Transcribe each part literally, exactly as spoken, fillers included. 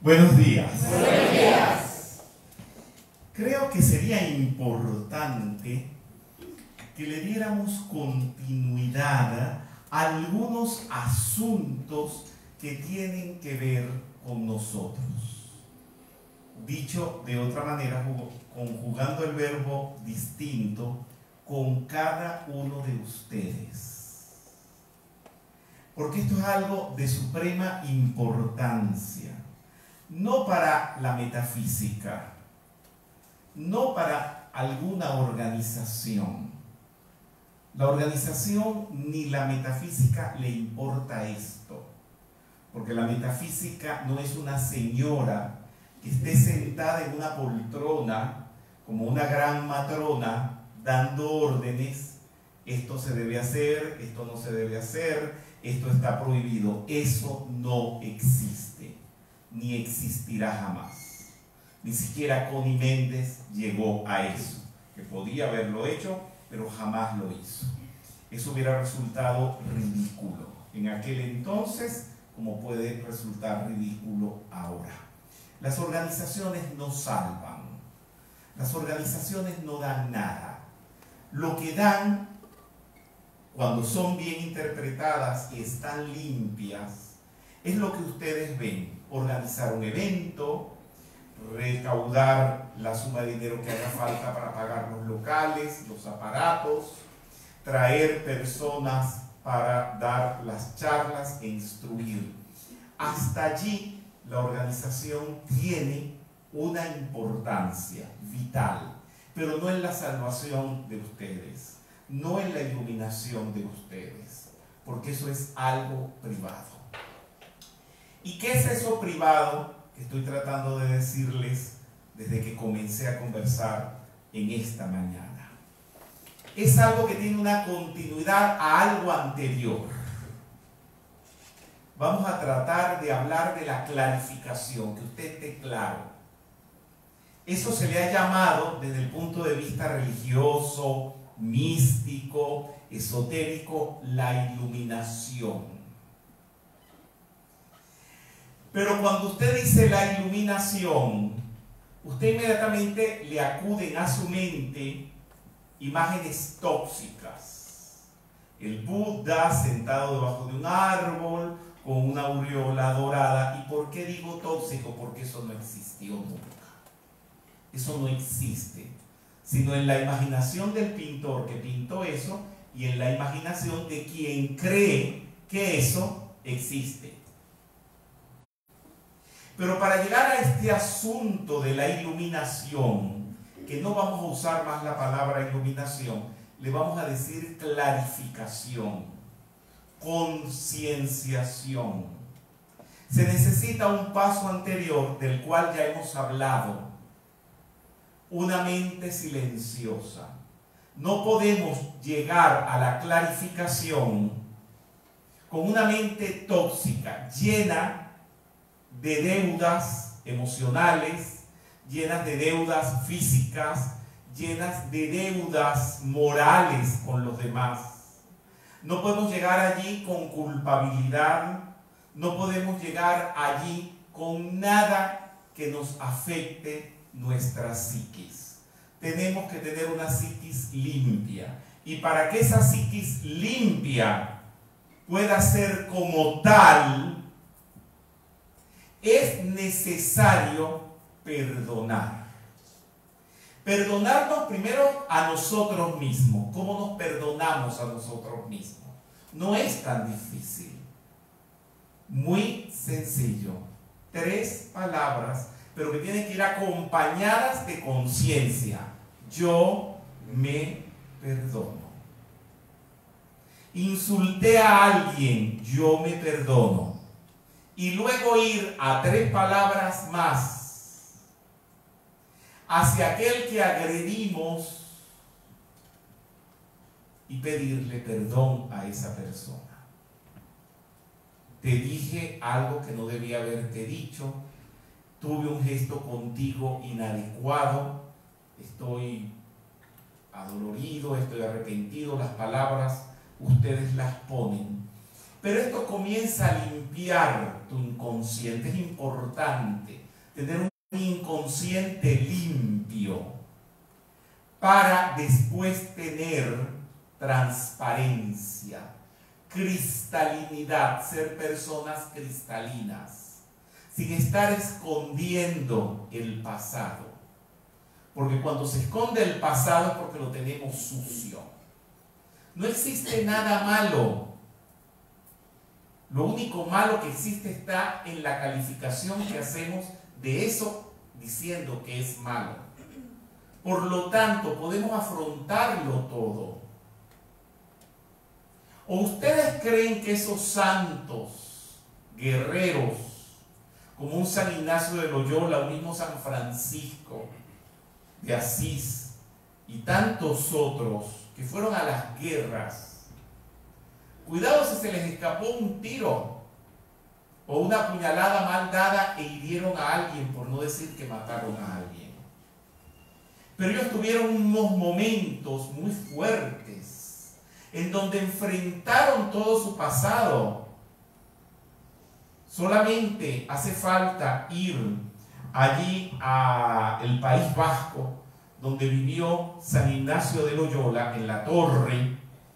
Buenos días. Buenos días. Creo que sería importante que le diéramos continuidad a algunos asuntos que tienen que ver con nosotros. Dicho de otra manera, conjugando el verbo distinto, con cada uno de ustedes. Porque esto es algo de suprema importancia. No para la metafísica, no para alguna organización. La organización ni la metafísica le importa esto, porque la metafísica no es una señora que esté sentada en una poltrona como una gran matrona dando órdenes. Esto se debe hacer, esto no se debe hacer, esto está prohibido. Eso no existe, ni existirá jamás. Ni siquiera Connie Méndez llegó a eso, que podía haberlo hecho, pero jamás lo hizo. Eso hubiera resultado ridículo en aquel entonces, como puede resultar ridículo ahora. Las organizaciones no salvan, las organizaciones no dan nada. Lo que dan, cuando son bien interpretadas y están limpias, es lo que ustedes ven: organizar un evento, recaudar la suma de dinero que haga falta para pagar los locales, los aparatos, traer personas para dar las charlas e instruir. Hasta allí la organización tiene una importancia vital, pero no en la salvación de ustedes, no en la iluminación de ustedes, porque eso es algo privado. ¿Y qué es eso privado que estoy tratando de decirles desde que comencé a conversar en esta mañana? Es algo que tiene una continuidad a algo anterior. Vamos a tratar de hablar de la clarificación, que usted esté claro. Eso se le ha llamado desde el punto de vista religioso, místico, esotérico, la iluminación. Pero cuando usted dice la iluminación, usted inmediatamente le acuden a su mente imágenes tóxicas. El Buda sentado debajo de un árbol con una aureola dorada. ¿Y por qué digo tóxico? Porque eso no existió nunca. Eso no existe, sino en la imaginación del pintor que pintó eso y en la imaginación de quien cree que eso existe. Pero para llegar a este asunto de la iluminación, que no vamos a usar más la palabra iluminación, le vamos a decir clarificación, concienciación. Se necesita un paso anterior del cual ya hemos hablado: una mente silenciosa. No podemos llegar a la clarificación con una mente tóxica, llena de deudas emocionales, llenas de deudas físicas, llenas de deudas morales con los demás. No podemos llegar allí con culpabilidad, no podemos llegar allí con nada que nos afecte nuestra psiquis. Tenemos que tener una psiquis limpia, y para que esa psiquis limpia pueda ser como tal, es necesario perdonar. Perdonarnos primero a nosotros mismos. ¿Cómo nos perdonamos a nosotros mismos? No es tan difícil. Muy sencillo. Tres palabras, pero que tienen que ir acompañadas de conciencia. Yo me perdono. Insulté a alguien, yo me perdono. Y luego ir a tres palabras más hacia aquel que agredimos y pedirle perdón a esa persona. Te dije algo que no debía haberte dicho, tuve un gesto contigo inadecuado, estoy adolorido, estoy arrepentido. Las palabras ustedes las ponen. Pero esto comienza a limpiar tu inconsciente. Es importante tener un inconsciente limpio para después tener transparencia, cristalinidad, ser personas cristalinas, sin estar escondiendo el pasado. Porque cuando se esconde el pasado es porque lo tenemos sucio. No existe nada malo. Lo único malo que existe está en la calificación que hacemos de eso diciendo que es malo. Por lo tanto, podemos afrontarlo todo. ¿O ustedes creen que esos santos, guerreros, como un San Ignacio de Loyola, un mismo San Francisco de Asís y tantos otros que fueron a las guerras, cuidado si se les escapó un tiro o una puñalada mal dada e hirieron a alguien, por no decir que mataron a alguien? Pero ellos tuvieron unos momentos muy fuertes en donde enfrentaron todo su pasado. Solamente hace falta ir allí al País Vasco, donde vivió San Ignacio de Loyola, en la torre,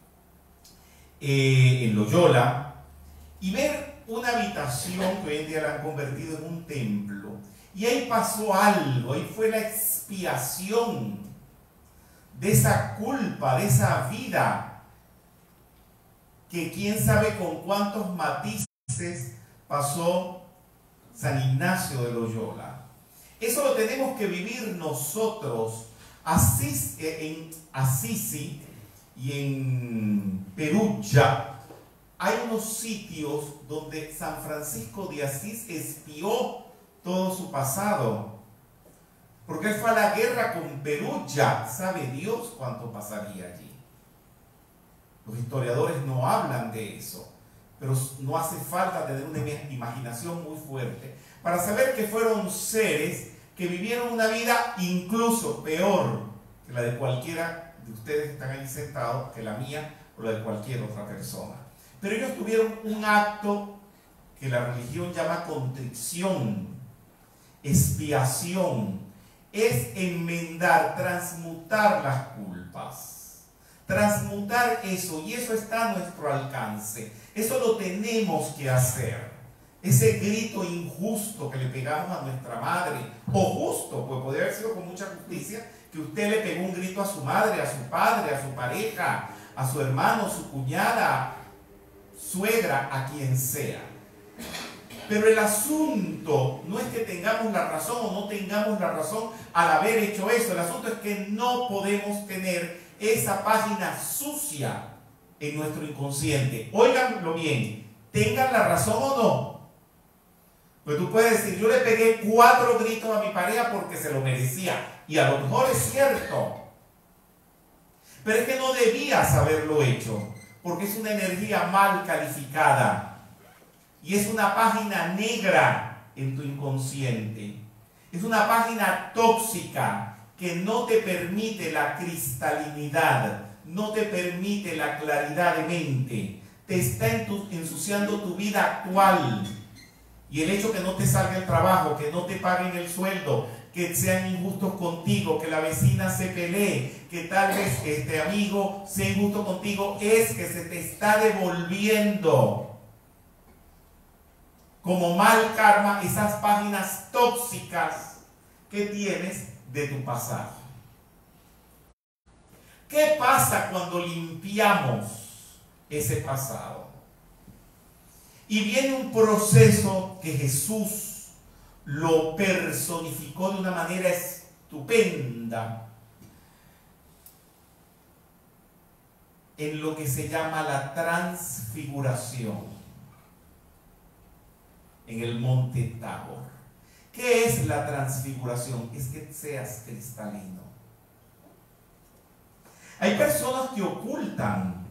eh, en Loyola, y ver una habitación que hoy en día la han convertido en un templo. Y ahí pasó algo, ahí fue la expiación de esa culpa, de esa vida, que quién sabe con cuántos matices pasó San Ignacio de Loyola. Eso lo tenemos que vivir nosotros. Asís, en Assisi y en Perugia hay unos sitios donde San Francisco de Asís expió todo su pasado, porque él fue a la guerra con Perugia. ¿Sabe Dios cuánto pasaría allí? Los historiadores no hablan de eso, pero no hace falta tener una imaginación muy fuerte para saber que fueron seres que vivieron una vida incluso peor que la de cualquiera de ustedes que están ahí sentados, que la mía o la de cualquier otra persona. Pero ellos tuvieron un acto que la religión llama contrición, expiación. Es enmendar, transmutar las culpas, transmutar eso, y eso está a nuestro alcance. Eso lo tenemos que hacer. Ese grito injusto que le pegamos a nuestra madre, o justo, pues podría haber sido con mucha justicia, que usted le pegó un grito a su madre, a su padre, a su pareja, a su hermano, su cuñada, suegra, a quien sea. Pero el asunto no es que tengamos la razón o no tengamos la razón al haber hecho eso. El asunto es que no podemos tener esa página sucia en nuestro inconsciente. Óiganlo bien, tengan la razón o no. Pues tú puedes decir, yo le pegué cuatro gritos a mi pareja porque se lo merecía. Y a lo mejor es cierto. Pero es que no debías haberlo hecho, porque es una energía mal calificada. Y es una página negra en tu inconsciente. Es una página tóxica que no te permite la cristalinidad, no te permite la claridad de mente. Te está ensuciando tu vida actual. Y el hecho que no te salga el trabajo, que no te paguen el sueldo, que sean injustos contigo, que la vecina se pelee, que tal vez este amigo sea injusto contigo, es que se te está devolviendo como mal karma esas páginas tóxicas que tienes de tu pasado. ¿Qué pasa cuando limpiamos ese pasado? Y viene un proceso que Jesús lo personificó de una manera estupenda en lo que se llama la transfiguración en el monte Tabor. ¿Qué es la transfiguración? Es que seas cristalino. Hay personas que ocultan,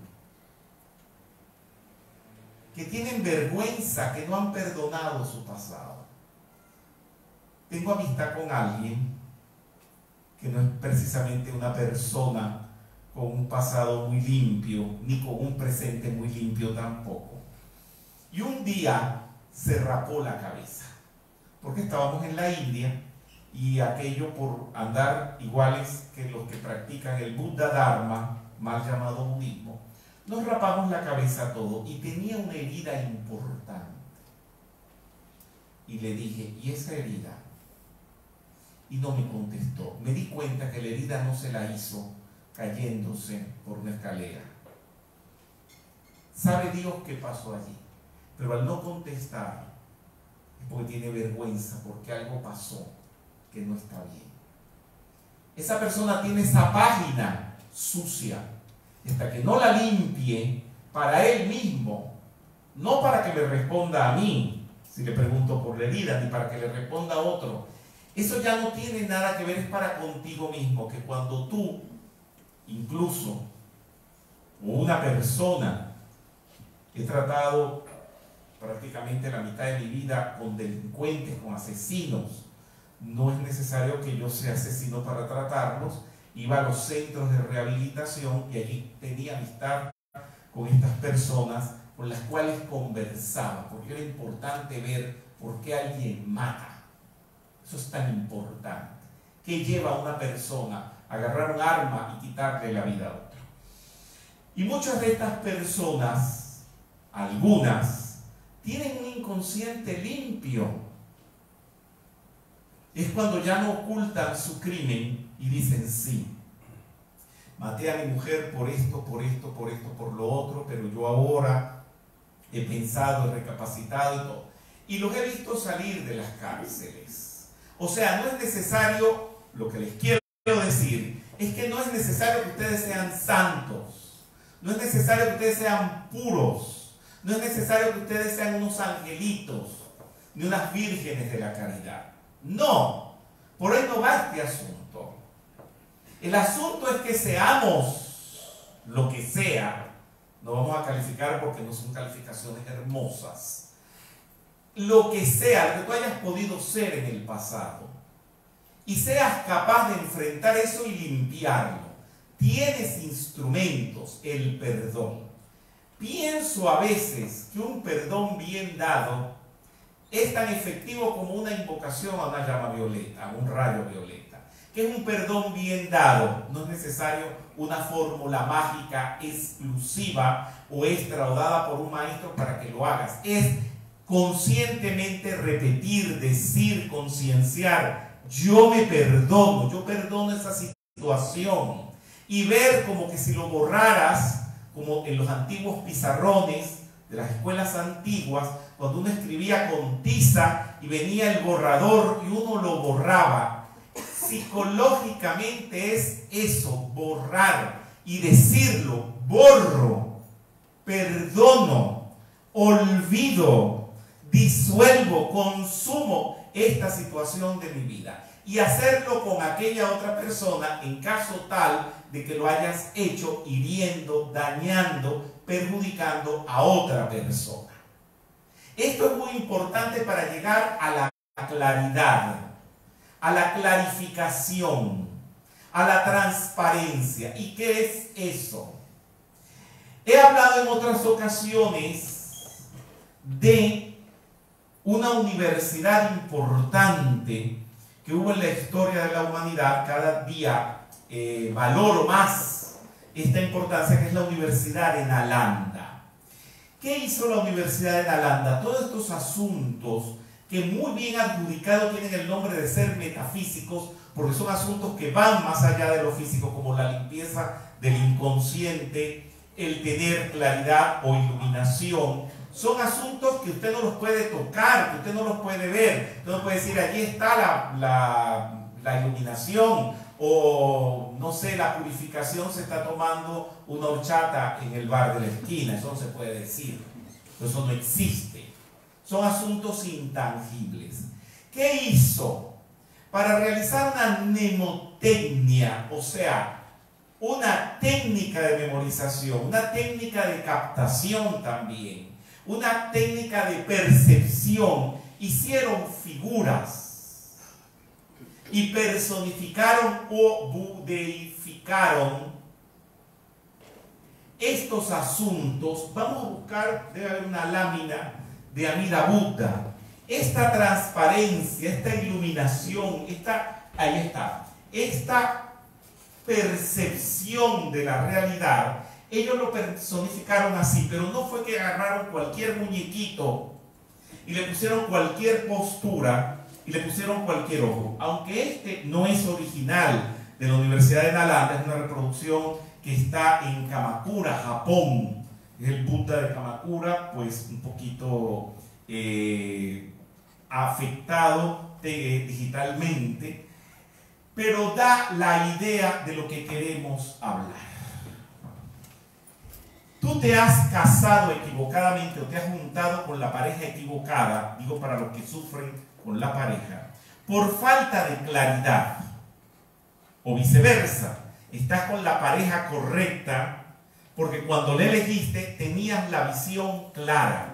que tienen vergüenza, que no han perdonado su pasado. Tengo amistad con alguien que no es precisamente una persona con un pasado muy limpio, ni con un presente muy limpio tampoco. Y un día se rapó la cabeza, porque estábamos en la India y aquello por andar iguales que los que practican el Buddha Dharma, mal llamado budismo, nos rapamos la cabeza todo y tenía una herida importante. Y le dije, ¿y esa herida? Y no me contestó. Me di cuenta que la herida no se la hizo cayéndose por una escalera. Sabe Dios qué pasó allí, pero al no contestar es porque tiene vergüenza, porque algo pasó que no está bien. Esa persona tiene esa página sucia, y hasta que no la limpie para él mismo, no para que me responda a mí, si le pregunto por la herida, ni para que le responda a otro, eso ya no tiene nada que ver, es para contigo mismo, que cuando tú, incluso, o una persona, he tratado prácticamente la mitad de mi vida con delincuentes, con asesinos, no es necesario que yo sea asesino para tratarlos. Iba a los centros de rehabilitación y allí tenía amistad con estas personas con las cuales conversaba, porque era importante ver por qué alguien mata. Eso es tan importante. ¿Qué lleva a una persona a agarrar un arma y quitarle la vida a otro? Y muchas de estas personas, algunas, tienen un inconsciente limpio. Es cuando ya no ocultan su crimen y dicen sí, maté a mi mujer por esto, por esto, por esto, por lo otro, pero yo ahora he pensado, he recapacitado y todo. Y los he visto salir de las cárceles. O sea, no es necesario, lo que les quiero decir, es que no es necesario que ustedes sean santos, no es necesario que ustedes sean puros, no es necesario que ustedes sean unos angelitos, ni unas vírgenes de la caridad. No, por ahí no va este asunto. El asunto es que seamos lo que sea. No vamos a calificar porque no son calificaciones hermosas. Lo que sea, lo que tú hayas podido ser en el pasado, y seas capaz de enfrentar eso y limpiarlo. Tienes instrumentos, el perdón. Pienso a veces que un perdón bien dado es tan efectivo como una invocación a una llama violeta, a un rayo violeta. Que es un perdón bien dado. No es necesario una fórmula mágica exclusiva o extra o dada por un maestro para que lo hagas. Es conscientemente repetir, decir, concienciar, yo me perdono, yo perdono esa situación, y ver como que si lo borraras, como en los antiguos pizarrones de las escuelas antiguas, cuando uno escribía con tiza y venía el borrador y uno lo borraba. Psicológicamente es eso, borrar y decirlo, borro, perdono, olvido, disuelvo, consumo esta situación de mi vida, y hacerlo con aquella otra persona en caso tal de que lo hayas hecho hiriendo, dañando, perjudicando a otra persona. Esto es muy importante para llegar a la claridad, a la clarificación, a la transparencia. ¿Y qué es eso? He hablado en otras ocasiones de una universidad importante que hubo en la historia de la humanidad. Cada día eh, valoro más esta importancia, que es la Universidad de Nalanda. ¿Qué hizo la Universidad de Nalanda? Todos estos asuntos que muy bien adjudicados tienen el nombre de ser metafísicos, porque son asuntos que van más allá de lo físico, como la limpieza del inconsciente, el tener claridad o iluminación. Son asuntos que usted no los puede tocar, que usted no los puede ver. Usted no puede decir, allí está la, la, la iluminación, o no sé, la purificación, se está tomando una horchata en el bar de la esquina. Eso no se puede decir. Eso no existe. Son asuntos intangibles. ¿Qué hizo? Para realizar una mnemotecnia, o sea, una técnica de memorización, una técnica de captación también, una técnica de percepción, hicieron figuras y personificaron o budeificaron estos asuntos. Vamos a buscar, debe haber una lámina de Amida Buddha. Esta transparencia, esta iluminación, esta, ahí está, esta percepción de la realidad, ellos lo personificaron así, pero no fue que agarraron cualquier muñequito y le pusieron cualquier postura y le pusieron cualquier ojo. Aunque este no es original de la Universidad de Nalanda, es una reproducción que está en Kamakura, Japón. Es el Buda de Kamakura, pues un poquito eh, afectado de, digitalmente, pero da la idea de lo que queremos hablar. Tú te has casado equivocadamente o te has juntado con la pareja equivocada, digo para los que sufren con la pareja, por falta de claridad, o viceversa, estás con la pareja correcta porque cuando le elegiste tenías la visión clara.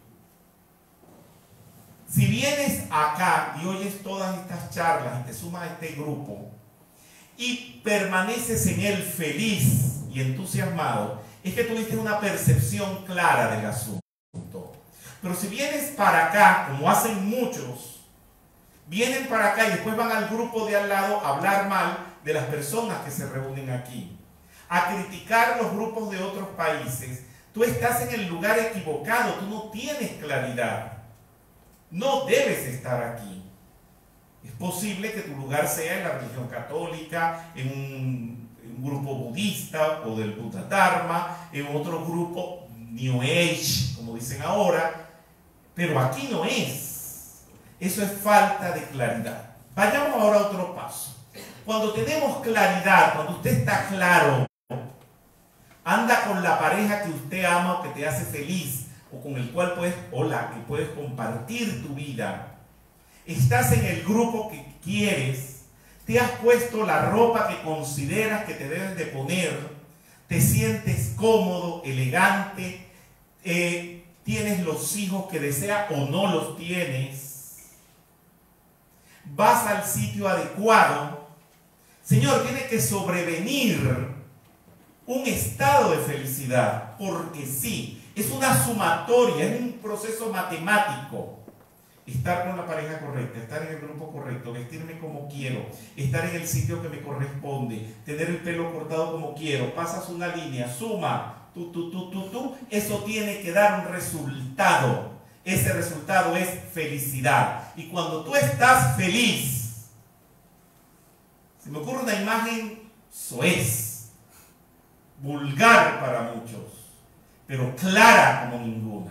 Si vienes acá y oyes todas estas charlas y te sumas a este grupo y permaneces en él feliz y entusiasmado, es que tuviste una percepción clara del asunto. Pero si vienes para acá, como hacen muchos, vienen para acá y después van al grupo de al lado a hablar mal de las personas que se reúnen aquí, a criticar los grupos de otros países, tú estás en el lugar equivocado, tú no tienes claridad. No debes estar aquí. Es posible que tu lugar sea en la religión católica, en un, en un grupo budista o del Buddha Dharma, en otro grupo New Age, como dicen ahora, pero aquí no es. Eso es falta de claridad. Vayamos ahora a otro paso. Cuando tenemos claridad, cuando usted está claro, anda con la pareja que usted ama o que te hace feliz, o con el cual puedes, o la que puedes compartir tu vida. Estás en el grupo que quieres, te has puesto la ropa que consideras que te debes de poner, te sientes cómodo, elegante, eh, tienes los hijos que deseas o no los tienes, vas al sitio adecuado. Señor, tiene que sobrevenir un estado de felicidad, porque sí, es una sumatoria, es un proceso matemático. Estar con la pareja correcta, estar en el grupo correcto, vestirme como quiero, estar en el sitio que me corresponde, tener el pelo cortado como quiero, pasas una línea, suma, tú, tú, tú, tú, tú, eso tiene que dar un resultado. Ese resultado es felicidad. Y cuando tú estás feliz, se me ocurre una imagen soez, vulgar para muchos, pero clara como ninguna.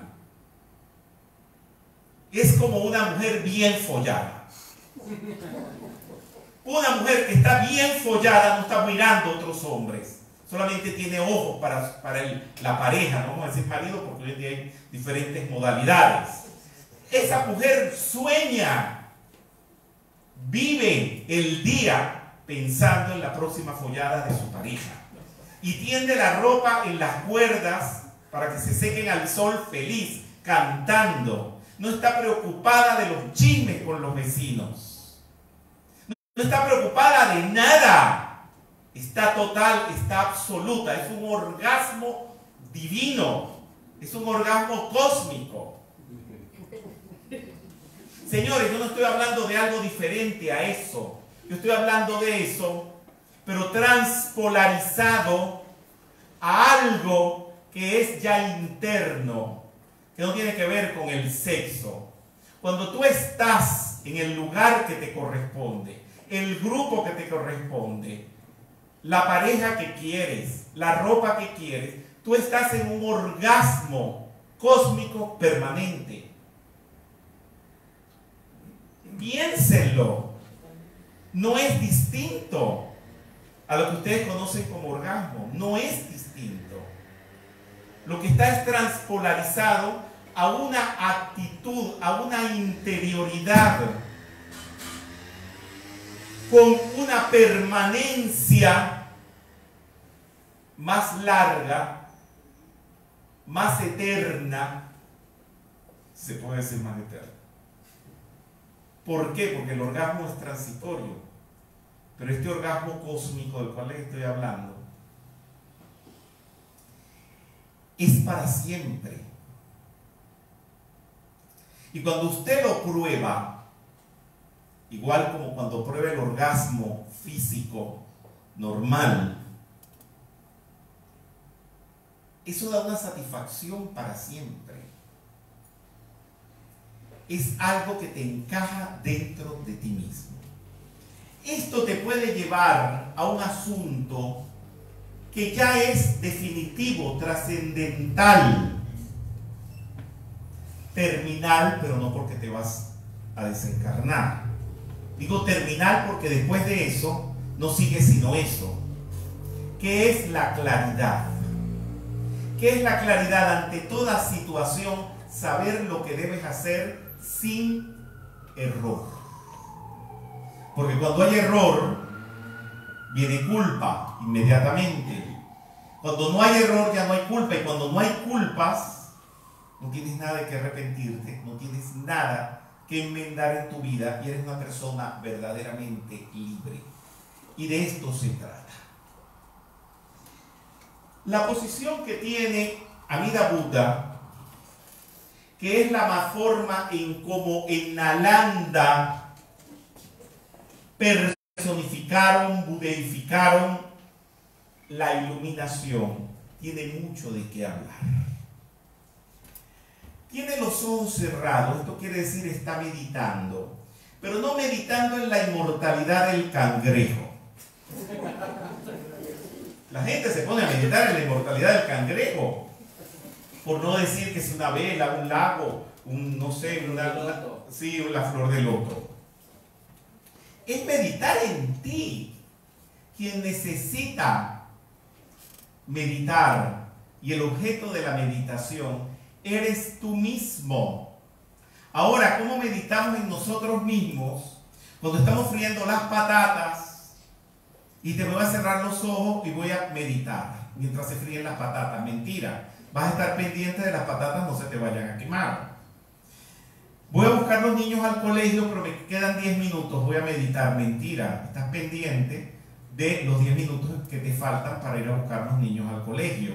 Es como una mujer bien follada. Una mujer que está bien follada no está mirando a otros hombres, solamente tiene ojos para, para el, la pareja, no vamos a decir marido porque hoy en día hay diferentes modalidades. Esa mujer sueña, vive el día pensando en la próxima follada de su pareja y tiende la ropa en las cuerdas para que se sequen al sol feliz, cantando. No está preocupada de los chismes con los vecinos. No está preocupada de nada. Está total, está absoluta. Es un orgasmo divino. Es un orgasmo cósmico. Señores, yo no estoy hablando de algo diferente a eso. Yo estoy hablando de eso, pero transpolarizado a algo que es ya interno, que no tiene que ver con el sexo. Cuando tú estás en el lugar que te corresponde, el grupo que te corresponde, la pareja que quieres, la ropa que quieres, tú estás en un orgasmo cósmico permanente. Piénsenlo. No es distinto a lo que ustedes conocen como orgasmo. No es distinto. Lo que está es transpolarizado a una actitud, a una interioridad con una permanencia más larga, más eterna, se puede decir más eterna. ¿Por qué? Porque el orgasmo es transitorio, pero este orgasmo cósmico del cual les estoy hablando es para siempre. Y cuando usted lo prueba, igual como cuando prueba el orgasmo físico normal, eso da una satisfacción para siempre. Es algo que te encaja dentro de ti mismo. Esto te puede llevar a un asunto que ya es definitivo, trascendental, terminal, pero no porque te vas a desencarnar. Digo terminal porque después de eso no sigue sino eso, que es la claridad. ¿Qué es la claridad? Ante toda situación, saber lo que debes hacer sin error. Porque cuando hay error, viene culpa inmediatamente. Cuando no hay error, ya no hay culpa. Y cuando no hay culpas, no tienes nada de que arrepentirte, no tienes nada que enmendar en tu vida y eres una persona verdaderamente libre. Y de esto se trata. La posición que tiene Amida Buddha, que es la forma en cómo en Nalanda personificaron, budeificaron la iluminación, tiene mucho de qué hablar. Tiene los ojos cerrados, esto quiere decir está meditando, pero no meditando en la inmortalidad del cangrejo. La gente se pone a meditar en la inmortalidad del cangrejo, por no decir que es una vela, un lago, un, no sé, una, una, sí, la flor de loto. Es meditar en ti. Quien necesita meditar y el objeto de la meditación eres tú mismo. Ahora, ¿cómo meditamos en nosotros mismos cuando estamos friendo las patatas? Y te voy a cerrar los ojos y voy a meditar mientras se fríen las patatas. Mentira. Vas a estar pendiente de las patatas, no se te vayan a quemar. Voy a buscar los niños al colegio, pero me quedan diez minutos. Voy a meditar. Mentira. Estás pendiente de los diez minutos que te faltan para ir a buscar los niños al colegio.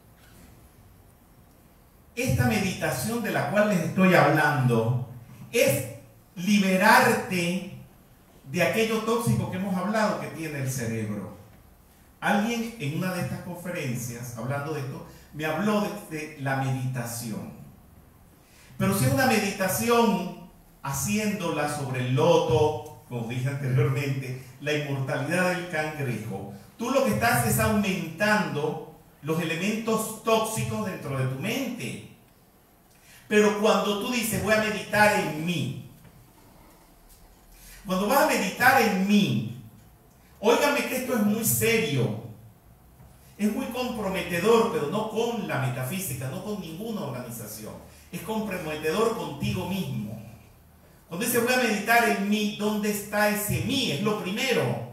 Esta meditación de la cual les estoy hablando es liberarte de aquello tóxico que hemos hablado que tiene el cerebro. Alguien en una de estas conferencias, hablando de esto, me habló de, de la meditación. Pero si es una meditación haciéndola sobre el loto, como dije anteriormente, la inmortalidad del cangrejo, tú lo que estás es aumentando los elementos tóxicos dentro de tu mente. Pero cuando tú dices, voy a meditar en mí, cuando vas a meditar en mí, óigame que esto es muy serio, es muy comprometedor, pero no con la metafísica, no con ninguna organización, es comprometedor contigo mismo. Cuando dice voy a meditar en mí, ¿dónde está ese mí? Es lo primero.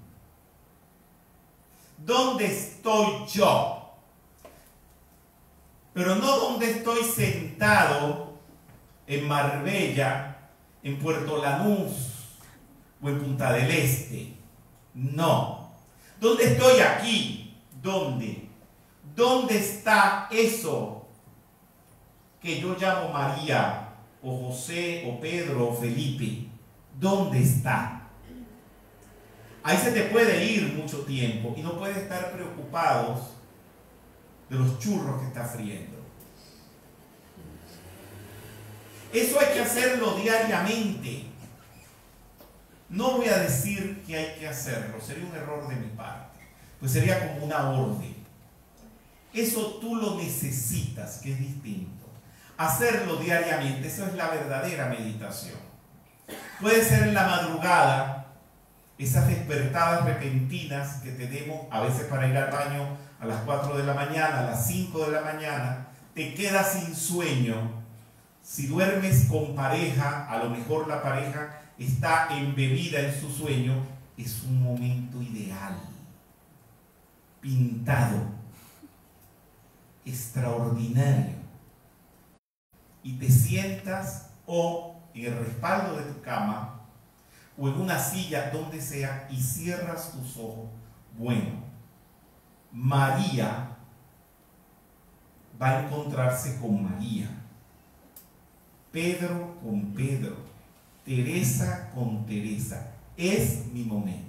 ¿Dónde estoy yo? Pero no donde estoy sentado en Marbella, en Puerto Lanús o en Punta del Este. No. ¿Dónde estoy aquí? ¿Dónde? ¿Dónde está eso que yo llamo María o José o Pedro o Felipe? ¿Dónde está? Ahí se te puede ir mucho tiempo y no puedes estar preocupados de los churros que estás friendo. Eso hay que hacerlo diariamente. No voy a decir que hay que hacerlo, sería un error de mi parte, pues sería como una orden. Eso tú lo necesitas, que es distinto. Hacerlo diariamente, eso es la verdadera meditación. Puede ser en la madrugada, esas despertadas repentinas que tenemos a veces para ir al baño a las cuatro de la mañana, a las cinco de la mañana, te quedas sin sueño. Si duermes con pareja, a lo mejor la pareja está embebida en su sueño, es un momento ideal, pintado, extraordinario. Y te sientas o en el respaldo de tu cama o en una silla, donde sea, y cierras tus ojos. Bueno, María va a encontrarse con María. Pedro con Pedro, Teresa con Teresa. Es mi momento.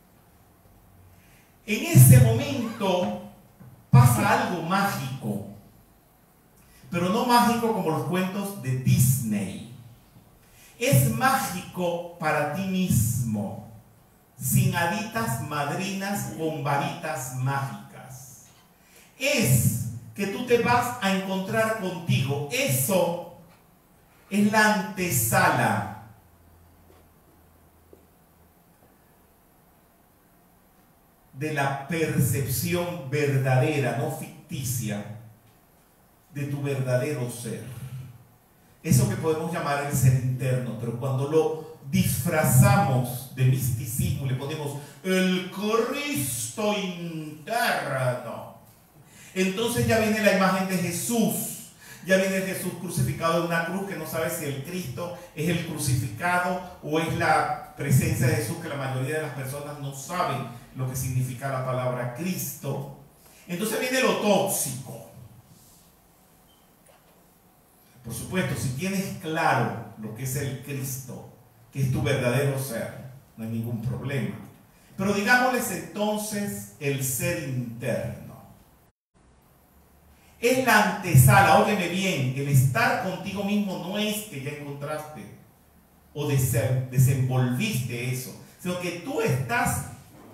En ese momento pasa algo mágico, pero no mágico como los cuentos de Disney. Es mágico para ti mismo, sin haditas madrinas con varitas mágicas. Es que tú te vas a encontrar contigo. Eso es la antesala de la percepción verdadera, no ficticia, de tu verdadero ser. Eso que podemos llamar el ser interno, pero cuando lo disfrazamos de misticismo, le ponemos el Cristo interno, entonces ya viene la imagen de Jesús, ya viene el Jesús crucificado en una cruz, que no sabe si el Cristo es el crucificado o es la presencia de Jesús, que la mayoría de las personas no saben lo que significa la palabra Cristo. Entonces viene lo tóxico. Por supuesto, si tienes claro lo que es el Cristo, que es tu verdadero ser, no hay ningún problema. Pero digámosles entonces el ser interno. Es la antesala, óyeme bien, el estar contigo mismo no es que ya encontraste o desenvolviste eso, sino que tú estás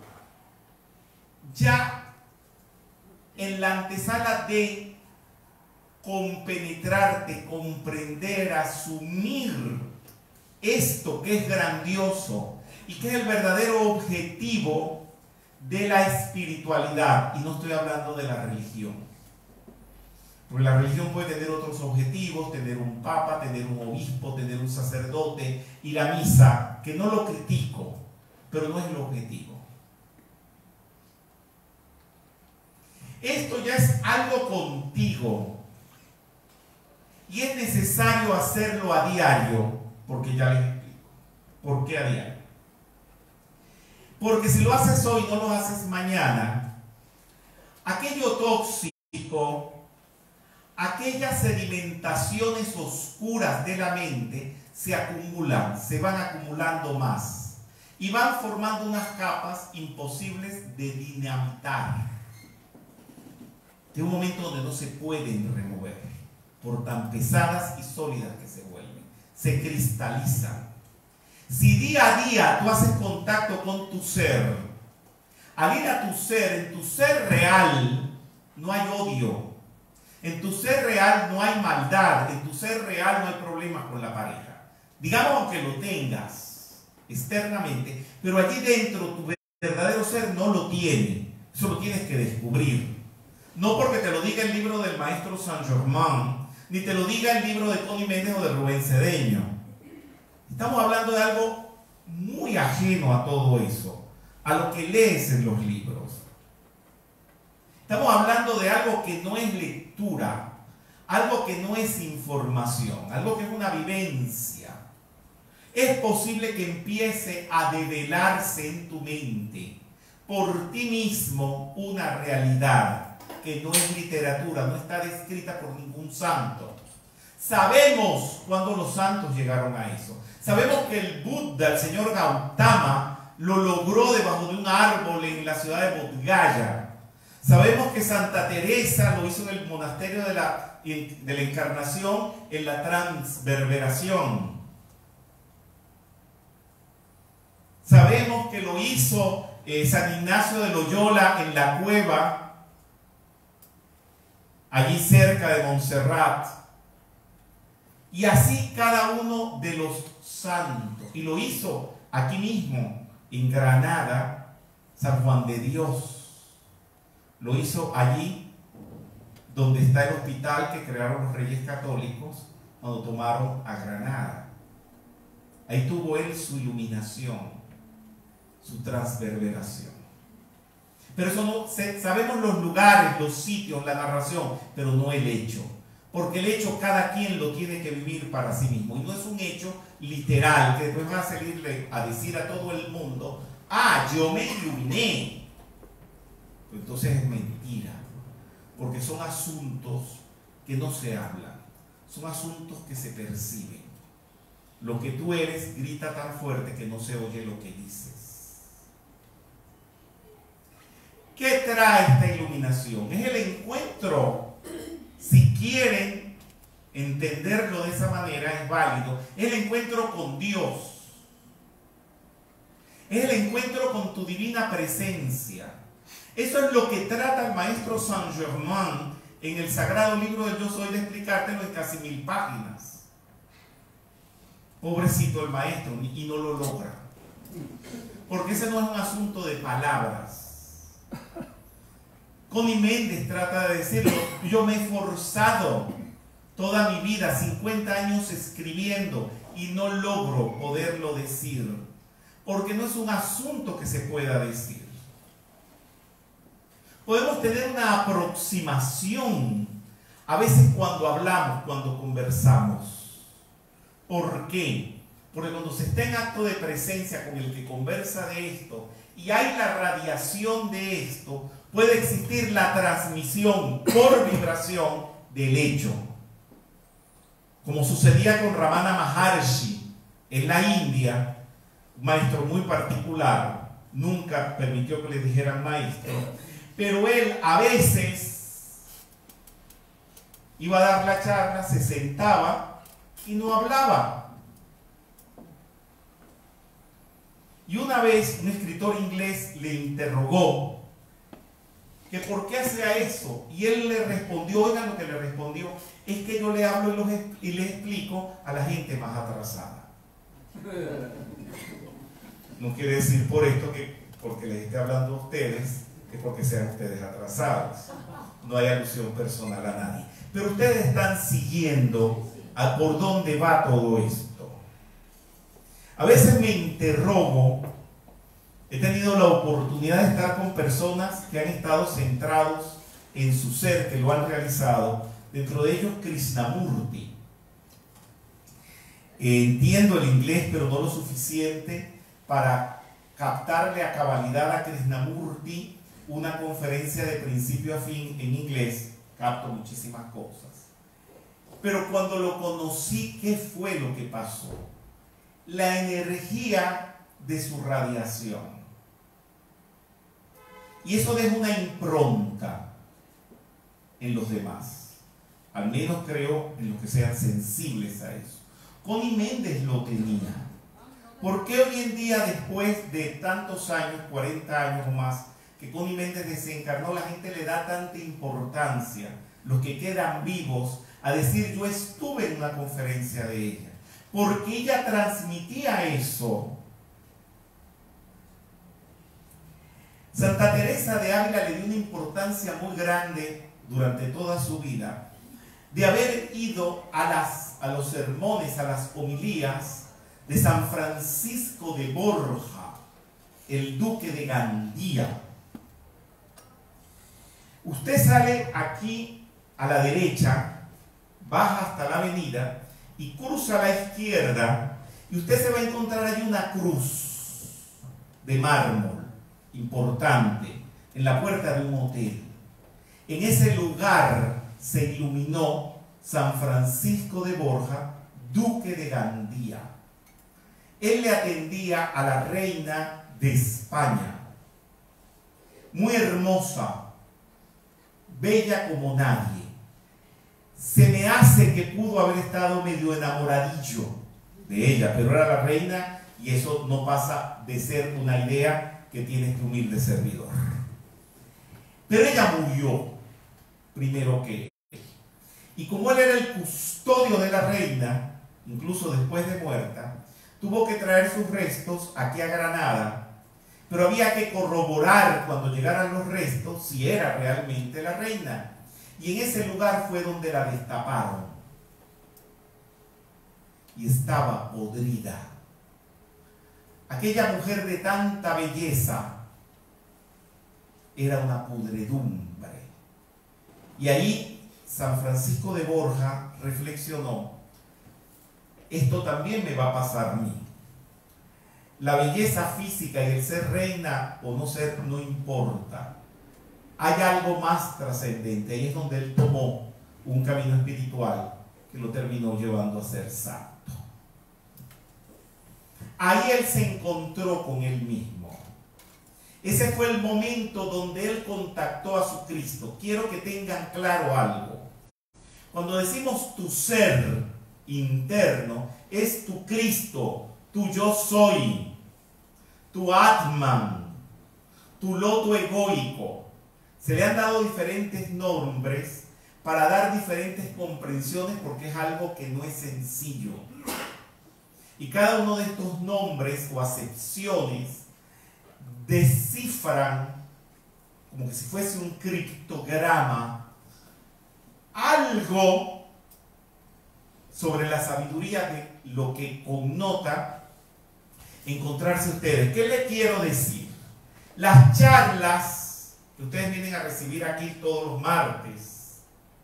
ya en la antesala de compenetrarte, comprender, asumir esto que es grandioso y que es el verdadero objetivo de la espiritualidad. Y no estoy hablando de la religión, porque la religión puede tener otros objetivos, tener un papa, tener un obispo, tener un sacerdote y la misa, que no lo critico, pero no es el objetivo. Esto ya es algo contigo y es necesario hacerlo a diario, porque ya les explico. ¿Por qué a diario? Porque si lo haces hoy, no lo haces mañana, aquello tóxico, aquellas sedimentaciones oscuras de la mente se acumulan, se van acumulando más y van formando unas capas imposibles de dinamitar. De un momento donde no se pueden remover por tan pesadas y sólidas que se vuelven, se cristalizan. Si día a día tú haces contacto con tu ser, al ir a tu ser, en tu ser real no hay odio, en tu ser real no hay maldad, en tu ser real no hay problemas con la pareja. Digamos aunque lo tengas externamente, pero allí dentro tu verdadero ser no lo tiene. Eso lo tienes que descubrir. No porque te lo diga el libro del maestro Saint Germain, ni te lo diga el libro de Tony Méndez o de Rubén Cedeño. Estamos hablando de algo muy ajeno a todo eso, a lo que lees en los libros. Estamos hablando de algo que no es lectura, algo que no es información, algo que es una vivencia. Es posible que empiece a develarse en tu mente por ti mismo una realidad que no es literatura, no está descrita por ningún santo. Sabemos cuándo los santos llegaron a eso. Sabemos que el Buda, el señor Gautama, lo logró debajo de un árbol en la ciudad de Bodh Gaya. Sabemos que Santa Teresa lo hizo en el monasterio de la, de la Encarnación, en la Transverberación. Sabemos que lo hizo eh, San Ignacio de Loyola en la cueva, allí cerca de Montserrat. Y así cada uno de los santos. Y lo hizo aquí mismo, en Granada, San Juan de Dios. Lo hizo allí donde está el hospital que crearon los Reyes Católicos cuando tomaron a Granada. Ahí tuvo él su iluminación, su transverberación. Pero eso no, sabemos los lugares, los sitios, la narración, pero no el hecho. Porque el hecho cada quien lo tiene que vivir para sí mismo. Y no es un hecho literal que después va a salirle a decir a todo el mundo, ah, yo me iluminé. Pues entonces es mentira. Porque son asuntos que no se hablan. son asuntos que se perciben. Lo que tú eres grita tan fuerte que no se oye lo que dices. ¿Qué trae esta iluminación? Es el encuentro, si quieren entenderlo de esa manera, es válido, es el encuentro con Dios. Es el encuentro con tu divina presencia. Eso es lo que trata el maestro Saint Germain en el sagrado libro del Yo Soy, de explicártelo en casi mil páginas. Pobrecito el maestro, y no lo logra. Porque ese no es un asunto de palabras. Connie Méndez trata de decirlo. Yo me he forzado toda mi vida, cincuenta años escribiendo, y no logro poderlo decir. Porque no es un asunto que se pueda decir. Podemos tener una aproximación a veces cuando hablamos, cuando conversamos. ¿Por qué? Porque cuando se está en acto de presencia con el que conversa de esto y hay la radiación de esto, puede existir la transmisión por vibración del hecho. Como sucedía con Ramana Maharshi en la India, un maestro muy particular, nunca permitió que le dijeran maestro, pero él a veces iba a dar la charla, se sentaba y no hablaba. Y una vez un escritor inglés le interrogó que por qué hacía eso, y él le respondió, oigan lo que le respondió, es que yo le hablo y, los, y le explico a la gente más atrasada. No quiere decir por esto que porque les esté hablando a ustedes es porque sean ustedes atrasados. No hay alusión personal a nadie. Pero ustedes están siguiendo a por dónde va todo esto. A veces me interrogo, he tenido la oportunidad de estar con personas que han estado centrados en su ser, que lo han realizado, dentro de ellos Krishnamurti. Entiendo el inglés, pero no lo suficiente para captarle a cabalidad a Krishnamurti una conferencia de principio a fin en inglés. Capto muchísimas cosas. Pero cuando lo conocí, ¿qué fue lo que pasó? La energía de su radiación. Y eso deja una impronta en los demás. Al menos creo en los que sean sensibles a eso. Connie Méndez lo tenía. ¿Por qué hoy en día, después de tantos años, cuarenta años o más, que Connie Méndez desencarnó, la gente le da tanta importancia, los que quedan vivos, a decir yo estuve en una conferencia de ella? Porque ella transmitía eso. Santa Teresa de Ávila le dio una importancia muy grande durante toda su vida, de haber ido a, las, a los sermones, a las homilías de San Francisco de Borja, el duque de Gandía. Usted sale aquí a la derecha, baja hasta la avenida y cruza a la izquierda, y usted se va a encontrar allí una cruz de mármol importante en la puerta de un hotel. En ese lugar se iluminó San Francisco de Borja, duque de Gandía. Él le atendía a la reina de España, muy hermosa, bella como nadie. Se me hace que pudo haber estado medio enamoradillo de ella, pero era la reina y eso no pasa de ser una idea que tiene este humilde servidor. Pero ella murió primero que él. Y como él era el custodio de la reina, incluso después de muerta, tuvo que traer sus restos aquí a Granada, pero había que corroborar cuando llegaran los restos si era realmente la reina. Y en ese lugar fue donde la destaparon. Y estaba podrida. Aquella mujer de tanta belleza era una pudredumbre. Y ahí San Francisco de Borja reflexionó: esto también me va a pasar a mí. La belleza física y el ser reina o no ser no importa. Hay algo más trascendente. Ahí es donde él tomó un camino espiritual que lo terminó llevando a ser santo. Ahí él se encontró con él mismo. Ese fue el momento donde él contactó a su Cristo. Quiero que tengan claro algo. Cuando decimos tu ser interno, es tu Cristo, tu yo soy, tu Atman, tu loto egoico. Se le han dado diferentes nombres para dar diferentes comprensiones porque es algo que no es sencillo. Y cada uno de estos nombres o acepciones descifran, como que si fuese un criptograma, algo sobre la sabiduría de lo que connota encontrarse ustedes. ¿Qué les quiero decir? Las charlas que ustedes vienen a recibir aquí todos los martes,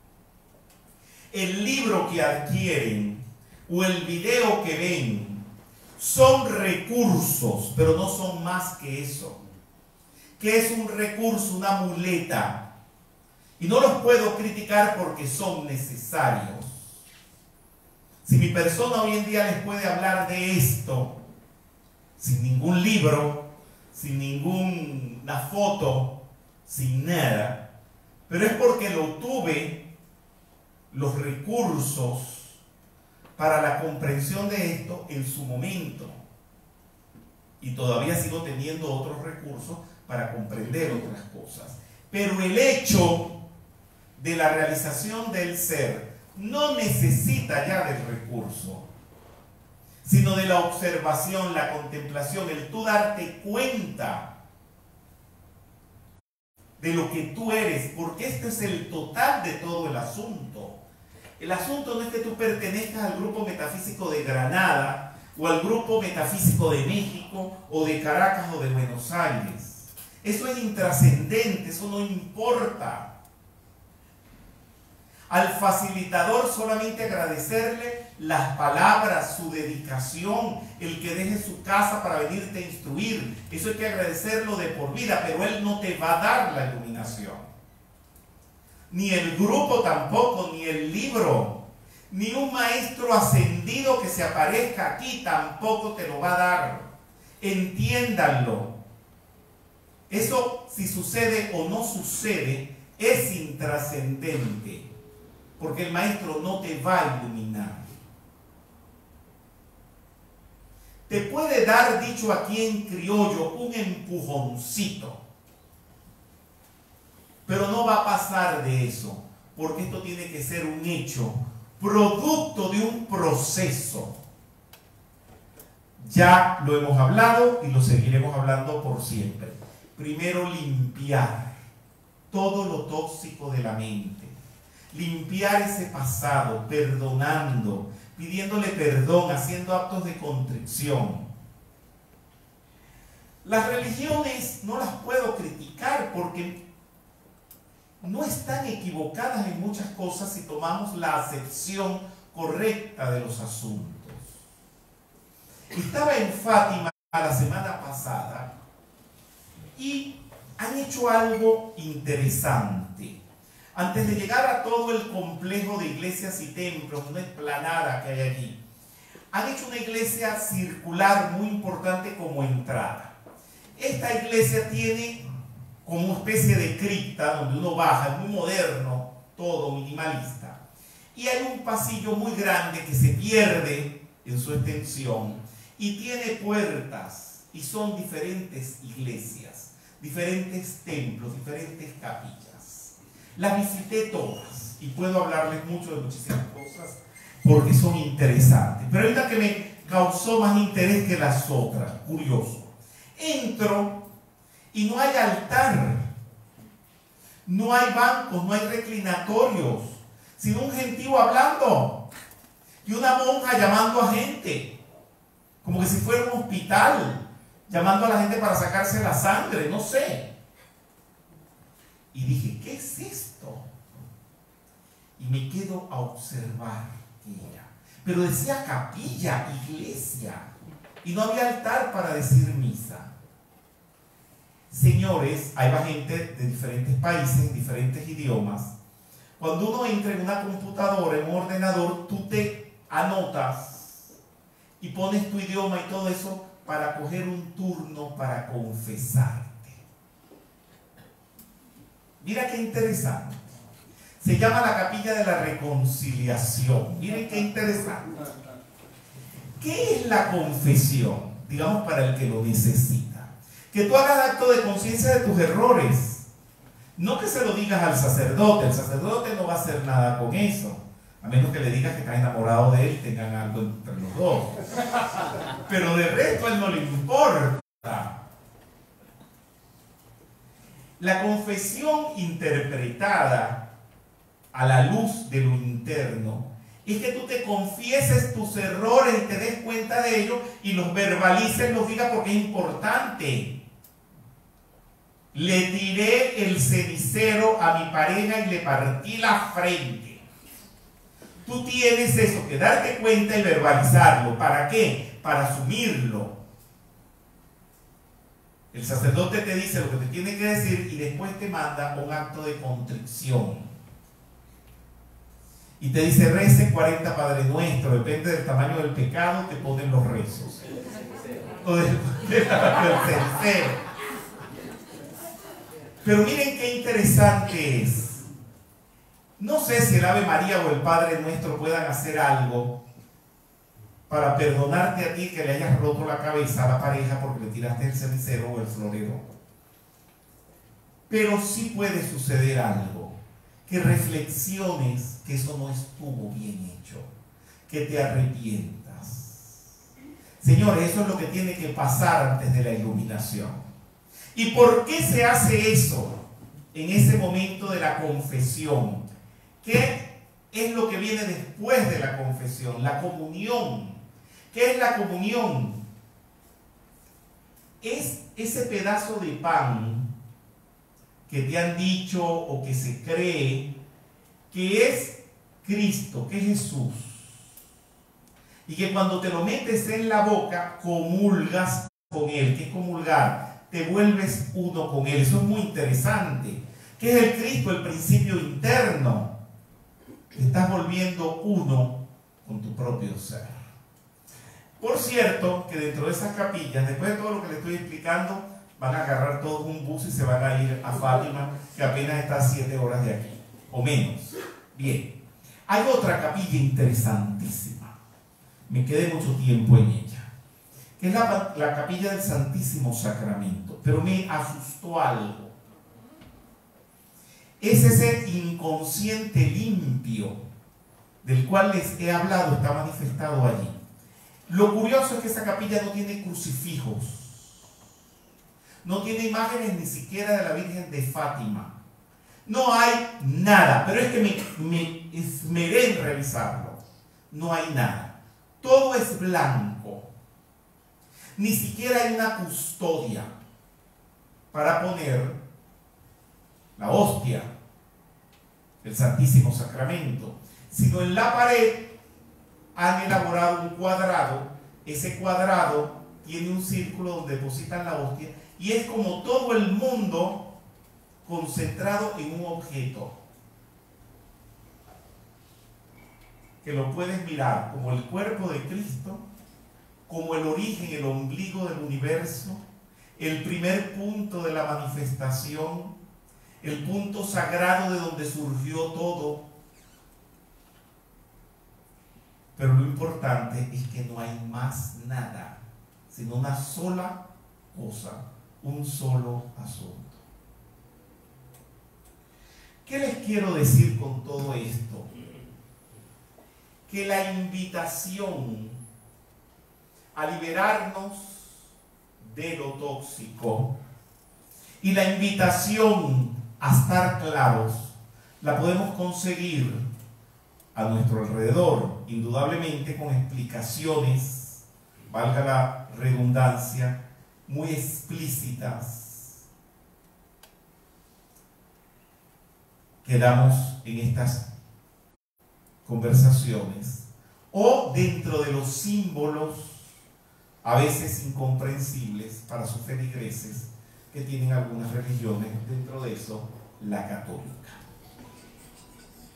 el libro que adquieren o el video que ven son recursos, pero no son más que eso. ¿Qué es un recurso? Una muleta. Y no los puedo criticar porque son necesarios. Si mi persona hoy en día les puede hablar de esto, sin ningún libro, sin ninguna foto, sin nada, pero es porque lo tuve, los recursos para la comprensión de esto en su momento. Y todavía sigo teniendo otros recursos para comprender otras cosas. Pero el hecho de la realización del ser no necesita ya del recurso, sino de la observación, la contemplación, el tú darte cuenta de lo que tú eres, porque este es el total de todo el asunto. El asunto no es que tú pertenezcas al grupo metafísico de Granada o al grupo metafísico de México o de Caracas o de Buenos Aires. Eso es intrascendente, eso no importa. Al facilitador solamente agradecerle las palabras, su dedicación, el que deje su casa para venirte a instruir. Eso hay que agradecerlo de por vida, pero él no te va a dar la iluminación. Ni el grupo tampoco, ni el libro, ni un maestro ascendido que se aparezca aquí tampoco te lo va a dar. Entiéndanlo. Eso, si sucede o no sucede, es intrascendente, porque el maestro no te va a iluminar. Te puede dar, dicho aquí en criollo, un empujoncito, pero no va a pasar de eso, porque esto tiene que ser un hecho, producto de un proceso. Ya lo hemos hablado y lo seguiremos hablando por siempre. Primero, limpiar todo lo tóxico de la mente. Limpiar ese pasado, perdonando, pidiéndole perdón, haciendo actos de contrición. Las religiones no las puedo criticar porque no están equivocadas en muchas cosas si tomamos la acepción correcta de los asuntos. Estaba en Fátima la semana pasada y han hecho algo interesante. Antes de llegar a todo el complejo de iglesias y templos, una explanada que hay allí, han hecho una iglesia circular muy importante como entrada. Esta iglesia tiene como una especie de cripta donde uno baja, es muy moderno, todo minimalista. Y hay un pasillo muy grande que se pierde en su extensión y tiene puertas y son diferentes iglesias, diferentes templos, diferentes capillas. Las visité todas y puedo hablarles mucho de muchísimas cosas porque son interesantes. Pero hay una que me causó más interés que las otras, curioso. Entro y no hay altar, no hay bancos, no hay reclinatorios, sino un gentío hablando y una monja llamando a gente, como que si fuera un hospital, llamando a la gente para sacarse la sangre, no sé. Y dije, ¿qué es esto? Y me quedo a observar qué era. Pero decía capilla, iglesia, y no había altar para decir misa. Señores, hay gente de diferentes países, en diferentes idiomas, Cuando uno entra en una computadora, en un ordenador, tú te anotas y pones tu idioma y todo eso para coger un turno para confesarte. Mira qué interesante. Se llama la Capilla de la Reconciliación. Miren qué interesante. ¿Qué es la confesión? Digamos, para el que lo necesita. Que tú hagas acto de conciencia de tus errores. No que se lo digas al sacerdote. El sacerdote no va a hacer nada con eso. A menos que le digas que estás enamorado de él y tengan algo entre los dos. Pero de resto a él no le importa. La confesión interpretada a la luz de lo interno es que tú te confieses tus errores y te des cuenta de ellos y los verbalices, los digas, porque es importante. Le tiré el cenicero a mi pareja y le partí la frente. Tú tienes eso, que darte cuenta y verbalizarlo. ¿Para qué? Para asumirlo. El sacerdote te dice lo que te tiene que decir y después te manda un acto de contrición. Y te dice, rece cuarenta Padre Nuestro, depende del tamaño del pecado, te ponen los rezos. O del, del tamaño del cenicero. Pero miren qué interesante es. No sé si el Ave María o el Padre Nuestro puedan hacer algo para perdonarte a ti que le hayas roto la cabeza a la pareja porque le tiraste el cenicero o el florero. Pero sí puede suceder algo, que reflexiones que eso no estuvo bien hecho, que te arrepientas. Señores, eso es lo que tiene que pasar antes de la iluminación. ¿Y por qué se hace eso en ese momento de la confesión? ¿Qué es lo que viene después de la confesión? La comunión. ¿Qué es la comunión? Es ese pedazo de pan que te han dicho o que se cree que es Cristo, que es Jesús. Y que cuando te lo metes en la boca, comulgas con Él. ¿Qué es comulgar? Te vuelves uno con Él. Eso es muy interesante. ¿Qué es el Cristo? El principio interno. Te estás volviendo uno con tu propio ser. Por cierto, que dentro de esas capillas, después de todo lo que les estoy explicando, van a agarrar todos un bus y se van a ir a Fátima, que apenas está a siete horas de aquí, o menos. Bien, hay otra capilla interesantísima. Me quedé mucho tiempo en ella, que es la, la capilla del Santísimo Sacramento, pero me asustó algo. Es ese inconsciente limpio del cual les he hablado, está manifestado allí. Lo curioso es que esa capilla no tiene crucifijos, no tiene imágenes ni siquiera de la Virgen de Fátima, no hay nada, pero es que me, me esmeré en revisarlo, no hay nada, todo es blanco, ni siquiera hay una custodia para poner la hostia, el Santísimo Sacramento, sino en la pared han elaborado un cuadrado. Ese cuadrado tiene un círculo donde depositan la hostia y es como todo el mundo concentrado en un objeto que lo puedes mirar como el cuerpo de Cristo, como el origen, el ombligo del universo, el primer punto de la manifestación, el punto sagrado de donde surgió todo. Pero lo importante es que no hay más nada, sino una sola cosa, un solo asunto. ¿Qué les quiero decir con todo esto? Que la invitación a liberarnos de lo tóxico y la invitación a estar claros la podemos conseguir a nuestro alrededor, indudablemente con explicaciones, valga la redundancia, muy explícitas que damos en estas conversaciones, o dentro de los símbolos a veces incomprensibles para sus feligreses que tienen algunas religiones, dentro de eso la católica.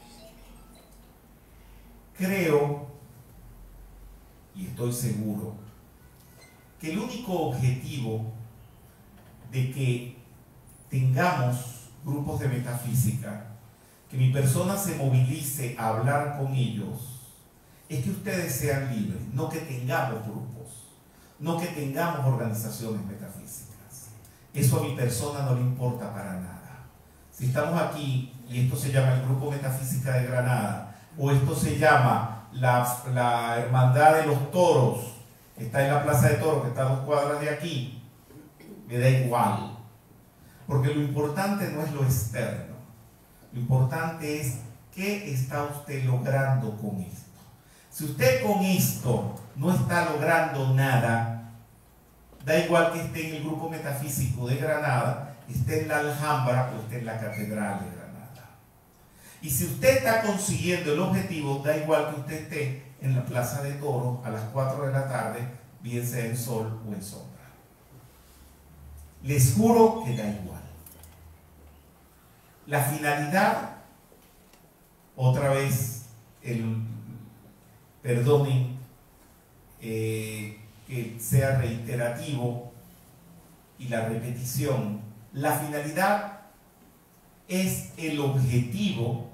creo y estoy seguro que el único objetivo de que tengamos grupos de metafísica, que mi persona se movilice a hablar con ellos, es que ustedes sean libres, no que tengamos grupos, no que tengamos organizaciones metafísicas. Eso a mi persona no le importa para nada. Si estamos aquí y esto se llama el Grupo Metafísica de Granada, o esto se llama la, la Hermandad de los Toros, que está en la Plaza de Toros, que está a dos cuadras de aquí, me da igual. Porque lo importante no es lo externo, lo importante es qué está usted logrando con esto. Si usted con esto no está logrando nada, da igual que esté en el Grupo Metafísico de Granada, esté en la Alhambra o esté en la Catedral de Granada. Y si usted está consiguiendo el objetivo, da igual que usted esté en la Plaza de Toros a las cuatro de la tarde, bien sea en sol o en sombra. Les juro que da igual. La finalidad, otra vez, el, perdonen eh, que sea reiterativo y la repetición, la finalidad es el objetivo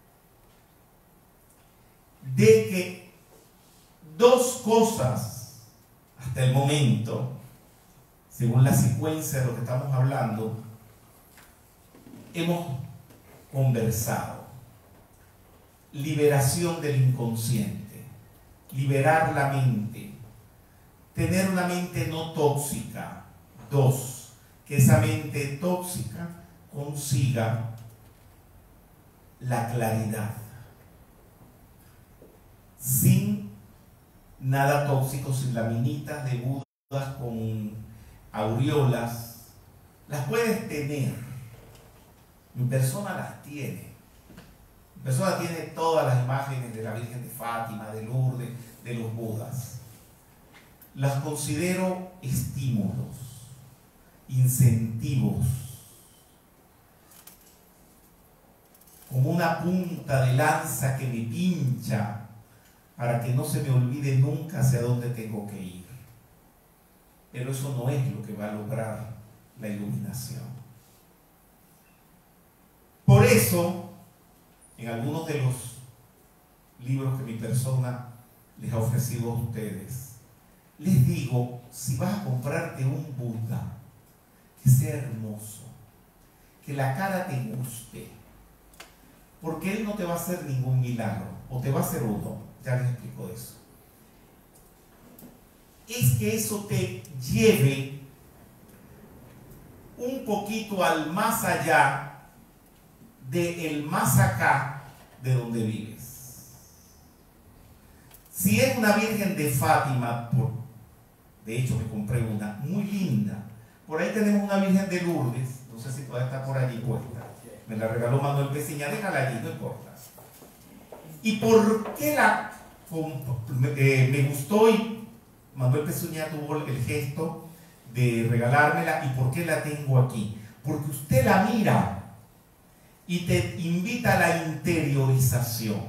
de que dos cosas, hasta el momento, según la secuencia de lo que estamos hablando, hemos conversado. Liberación del inconsciente, liberar la mente, tener una mente no tóxica. Dos, que esa mente tóxica consiga la claridad. Sin nada tóxico, sin laminitas de Budas con aureolas, las puedes tener. Mi persona las tiene. Mi persona tiene todas las imágenes de la Virgen de Fátima, de Lourdes, de los Budas. Las considero estímulos, incentivos, como una punta de lanza que me pincha para que no se me olvide nunca hacia dónde tengo que ir. Pero eso no es lo que va a lograr la iluminación. Por eso, en algunos de los libros que mi persona les ha ofrecido a ustedes, les digo, si vas a comprarte un Buda, que sea hermoso, que la cara te guste, porque él no te va a hacer ningún milagro, o te va a hacer uno, ya les explico eso. Es que eso te lleve un poquito al más allá del más acá de donde vives. Si es una Virgen de Fátima, por, de hecho me compré una muy linda. Por ahí tenemos una Virgen de Lourdes, no sé si todavía está por allí puesta. Me la regaló Manuel Peciña, déjala allí, no importa. ¿Y por qué la eh, me gustó y Manuel Pezuña tuvo el gesto de regalármela? ¿Y por qué la tengo aquí? Porque usted la mira y te invita a la interiorización.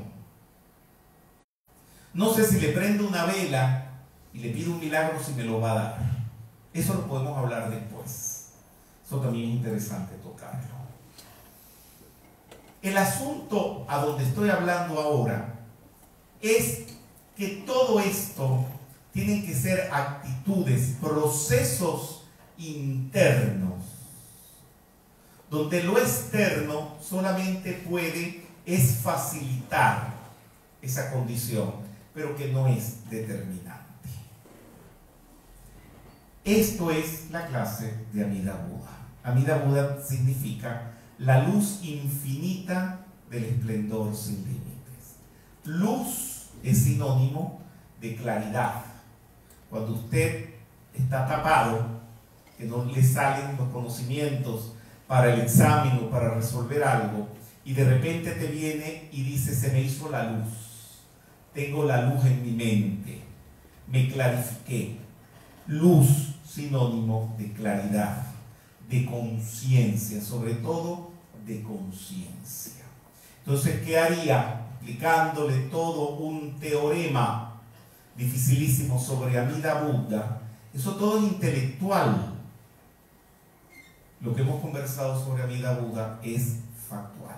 No sé si le prendo una vela y le pido un milagro, si me lo va a dar. Eso lo podemos hablar después. Eso también es interesante tocarlo. El asunto a donde estoy hablando ahora es que todo esto tienen que ser actitudes, procesos internos, donde lo externo solamente puede es facilitar esa condición, pero que no es determinante. Esto es la clase de Amida Buda. Amida Buda significa la luz infinita del esplendor sin límites. Luz es sinónimo de claridad. Cuando usted está tapado, que no le salen los conocimientos para el examen o para resolver algo, y de repente te viene y dice, se me hizo la luz, tengo la luz en mi mente, me clarifiqué. Luz, sinónimo de claridad, de conciencia, sobre todo de conciencia. Entonces, ¿qué haría explicándole todo un teorema dificilísimo sobre Amida Buddha, eso todo es intelectual. Lo que hemos conversado sobre Amida Buddha es factual.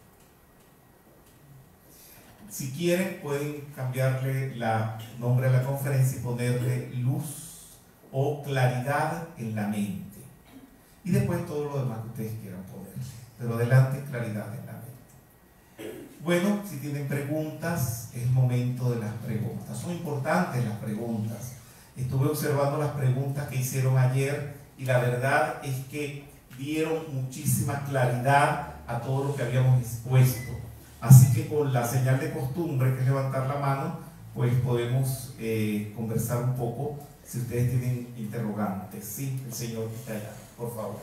Si quieren, pueden cambiarle el nombre a la conferencia y ponerle luz o claridad en la mente. Y después todo lo demás que ustedes quieran ponerle. Pero adelante, claridad en la mente. Bueno, si tienen preguntas, es momento de las preguntas. Son importantes las preguntas. Estuve observando las preguntas que hicieron ayer y la verdad es que dieron muchísima claridad a todo lo que habíamos expuesto. Así que con la señal de costumbre, que es levantar la mano, pues podemos eh, conversar un poco si ustedes tienen interrogantes. Sí, el señor que está allá, por favor.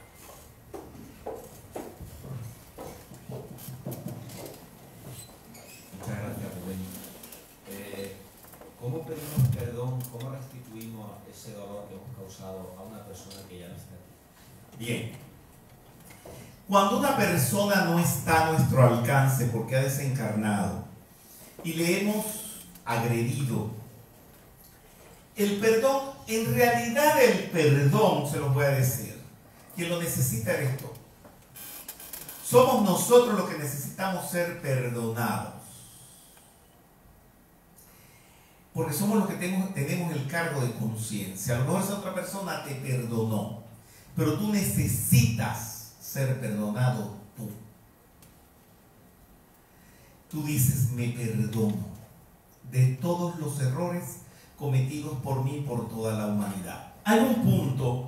Muchas gracias, Rubén. Eh, ¿Cómo pedimos perdón, cómo restituimos ese dolor que hemos causado a una persona que ya no está aquí? Bien. Cuando una persona no está a nuestro alcance porque ha desencarnado y le hemos agredido, el perdón, en realidad el perdón, se los voy a decir, quien lo necesita eres tú. Somos nosotros los que necesitamos ser perdonados. Porque somos los que tenemos, tenemos el cargo de conciencia. A lo mejor esa otra persona te perdonó, pero tú necesitas ser perdonado tú. Tú dices, me perdono de todos los errores cometidos por mí y por toda la humanidad. Hay un punto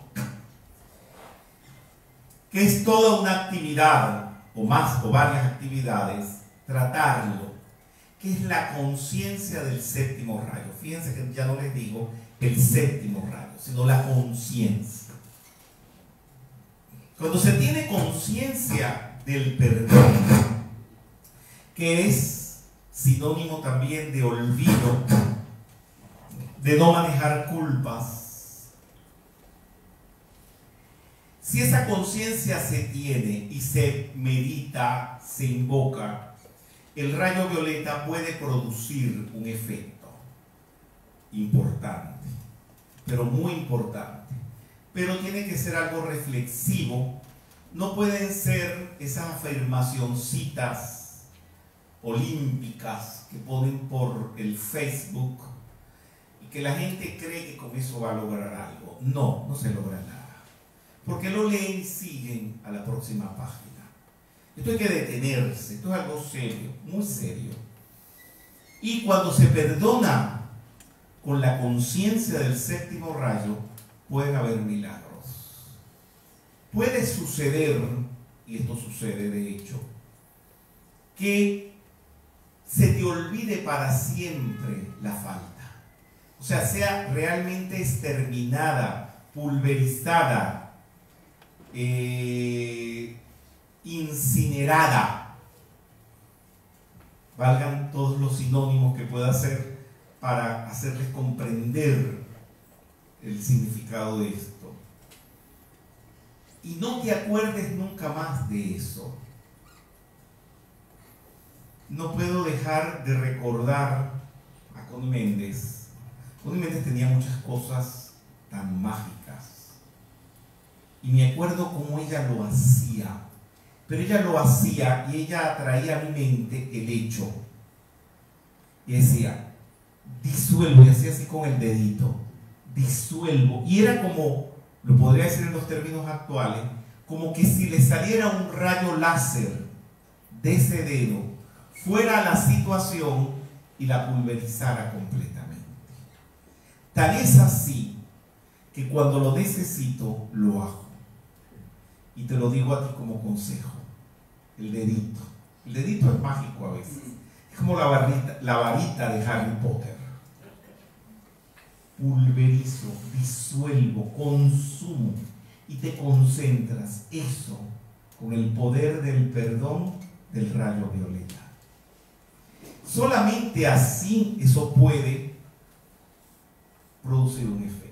que es toda una actividad, o más, o varias actividades, tratarlo, que es la conciencia del séptimo rayo. Fíjense que ya no les digo el séptimo rayo, sino la conciencia. Cuando se tiene conciencia del perdón, que es sinónimo también de olvido, de no manejar culpas, si esa conciencia se tiene y se medita, se invoca, el rayo violeta puede producir un efecto importante, pero muy importante. Pero tiene que ser algo reflexivo. No pueden ser esas afirmacioncitas olímpicas que ponen por el Facebook y que la gente cree que con eso va a lograr algo. No, no se logra nada. Porque lo leen y siguen a la próxima página. Esto hay que detenerse. Esto es algo serio, muy serio. Y cuando se perdona con la conciencia del séptimo rayo, pueden haber milagros. Puede suceder, y esto sucede de hecho, que se te olvide para siempre la falta. O sea, sea realmente exterminada, pulverizada, eh, incinerada. Valgan todos los sinónimos que pueda hacer para hacerles comprender el significado de esto. Y no te acuerdes nunca más de eso. No puedo dejar de recordar a Connie Méndez. Connie Méndez tenía muchas cosas tan mágicas. Y me acuerdo cómo ella lo hacía. Pero ella lo hacía y ella atraía a mi mente el hecho. Y decía, disuelvo, y hacía así con el dedito. Disuelvo, y era como, lo podría decir en los términos actuales, como que si le saliera un rayo láser de ese dedo, fuera a la situación y la pulverizara completamente. Tal es así que cuando lo necesito, lo hago. Y te lo digo a ti como consejo, el dedito. El dedito es mágico a veces, es como la varita, la varita de Harry Potter. Pulverizo, disuelvo, consumo y te concentras, eso con el poder del perdón del rayo violeta. Solamente así eso puede producir un efecto.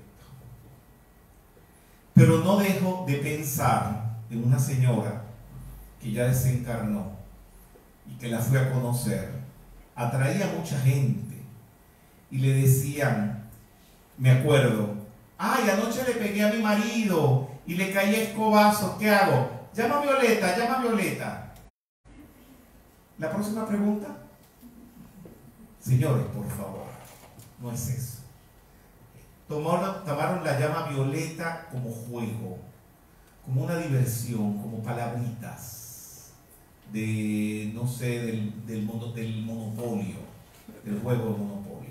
Pero no dejo de pensar en una señora que ya desencarnó y que la fui a conocer atraía mucha gente. Y le decían, me acuerdo, ay, anoche le pegué a mi marido y le caí a escobazos, ¿qué hago? Llama a Violeta, llama a Violeta. La próxima pregunta. Señores, por favor, no es eso. Tomaron, tomaron la llama Violeta como juego, como una diversión, como palabritas de, no sé, del, del, mono, del monopolio, del juego de monopolio.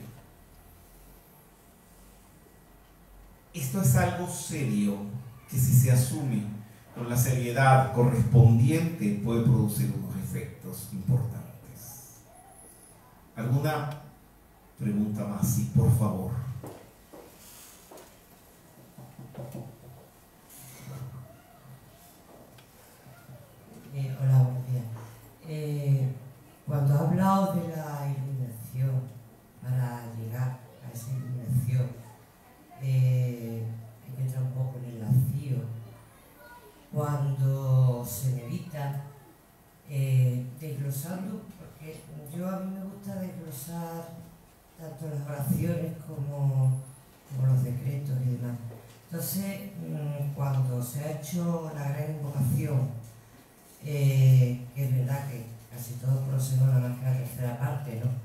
Esto es algo serio que, si se asume con la seriedad correspondiente, puede producir unos efectos importantes. ¿Alguna pregunta más? Sí, por favor. Eh, hola, buenos días. Eh, cuando ha hablado de la iluminación, para llegar a esa iluminación, eh, hay que entrar un poco en el vacío. Cuando se medita, eh, desglosando, porque yo a mí me gusta desglosar tanto las oraciones como, como los decretos y demás. Entonces, cuando se ha hecho la gran invocación, eh, que es verdad que casi todos conocemos la más que la tercera parte, ¿no?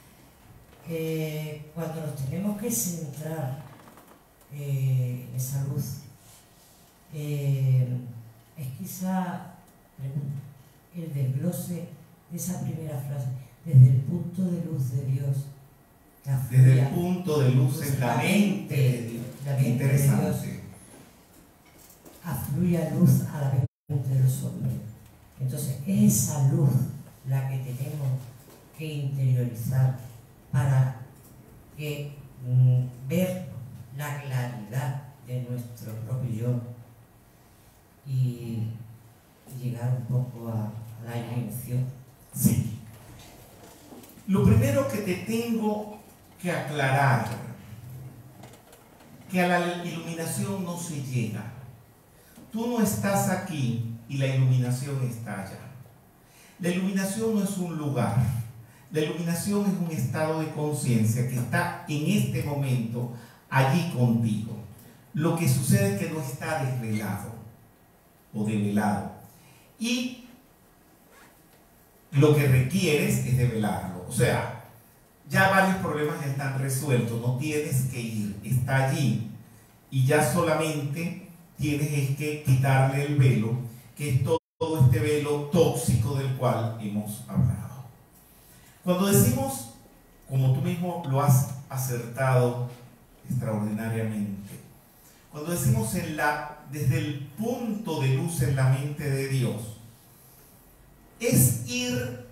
Eh, cuando nos tenemos que centrar eh, en esa luz, eh, es quizá el desglose de esa primera frase, desde el punto de luz de Dios. Desde el punto de luz en la mente de Dios. La mente Interesante. de Dios afluye luz a la mente de los hombres. Entonces, es esa luz la que tenemos que interiorizar para que mm, ver la claridad de nuestro propio yo y, y llegar un poco a, a la iluminación. Sí. Lo primero que te tengo que aclarar, que a la iluminación no se llega. Tú no estás aquí y la iluminación está allá. La iluminación no es un lugar. La iluminación es un estado de conciencia que está en este momento allí contigo. Lo que sucede es que no está desvelado o develado. Y lo que requieres es develarlo. O sea, ya varios problemas ya están resueltos. No tienes que ir. Está allí. Y ya solamente tienes es que quitarle el velo, que es todo, todo este velo tóxico del cual hemos hablado. Cuando decimos, como tú mismo lo has acertado extraordinariamente, cuando decimos en la, desde el punto de luz en la mente de Dios, es ir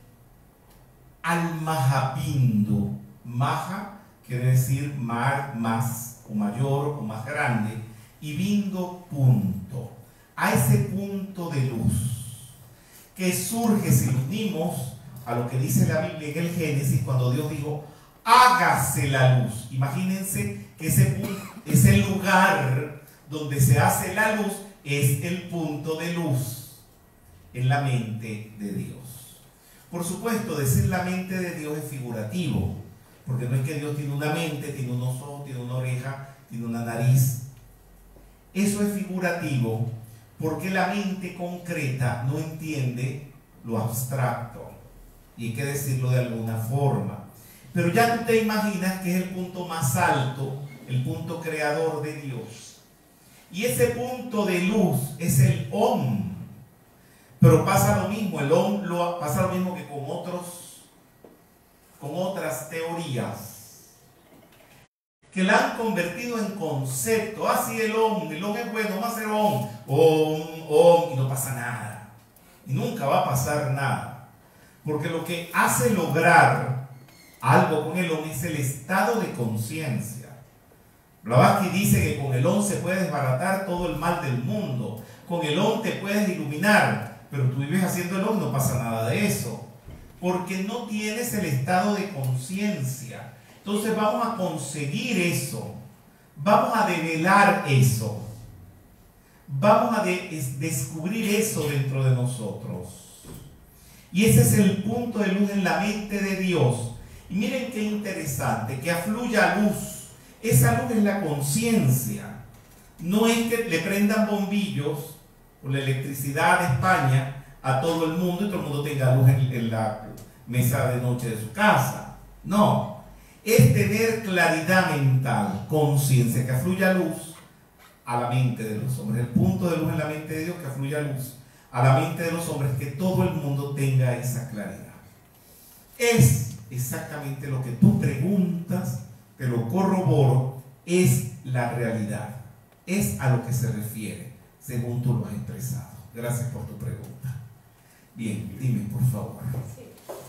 al Mahabindo. Maha quiere decir mar, más, o mayor, o más grande, y Bindo, punto. A ese punto de luz que surge, si nos unimos a lo que dice la Biblia en el Génesis, cuando Dios dijo, hágase la luz. Imagínense que ese, punto, ese lugar donde se hace la luz es el punto de luz en la mente de Dios. Por supuesto, decir la mente de Dios es figurativo, porque no es que Dios tiene una mente, tiene unos ojos, tiene una oreja, tiene una nariz. Eso es figurativo porque la mente concreta no entiende lo abstracto, y hay que decirlo de alguna forma. Pero ya tú te imaginas que es el punto más alto, el punto creador de Dios. Y ese punto de luz es el Om. Pero pasa lo mismo, el Om lo, pasa lo mismo que con, otros, con otras teorías que la han convertido en concepto. Así ah, el Om, el Om es bueno, vamos a hacer Om, Om, Om, y no pasa nada. Y nunca va a pasar nada. Porque lo que hace lograr algo con el Om es el estado de conciencia. Blavatsky dice que con el Om se puede desbaratar todo el mal del mundo. Con el Om te puedes iluminar, pero tú vives haciendo el Om, no pasa nada de eso. Porque no tienes el estado de conciencia. Entonces vamos a conseguir eso, vamos a develar eso, vamos a de descubrir eso dentro de nosotros. Y ese es el punto de luz en la mente de Dios, Y miren qué interesante, que afluya luz. Esa luz es la conciencia. No es que le prendan bombillos por la electricidad de España a todo el mundo y todo el mundo tenga luz en, en la mesa de noche de su casa. No, es tener claridad mental, conciencia, que afluya luz a la mente de los hombres. El punto de luz en la mente de Dios, que afluya luz a la mente de los hombres, que todo el mundo tenga esa claridad. Es exactamente lo que tú preguntas, te lo corroboro, es la realidad. Es a lo que se refiere, según tú lo has expresado. Gracias por tu pregunta. Bien, dime por favor. Sí.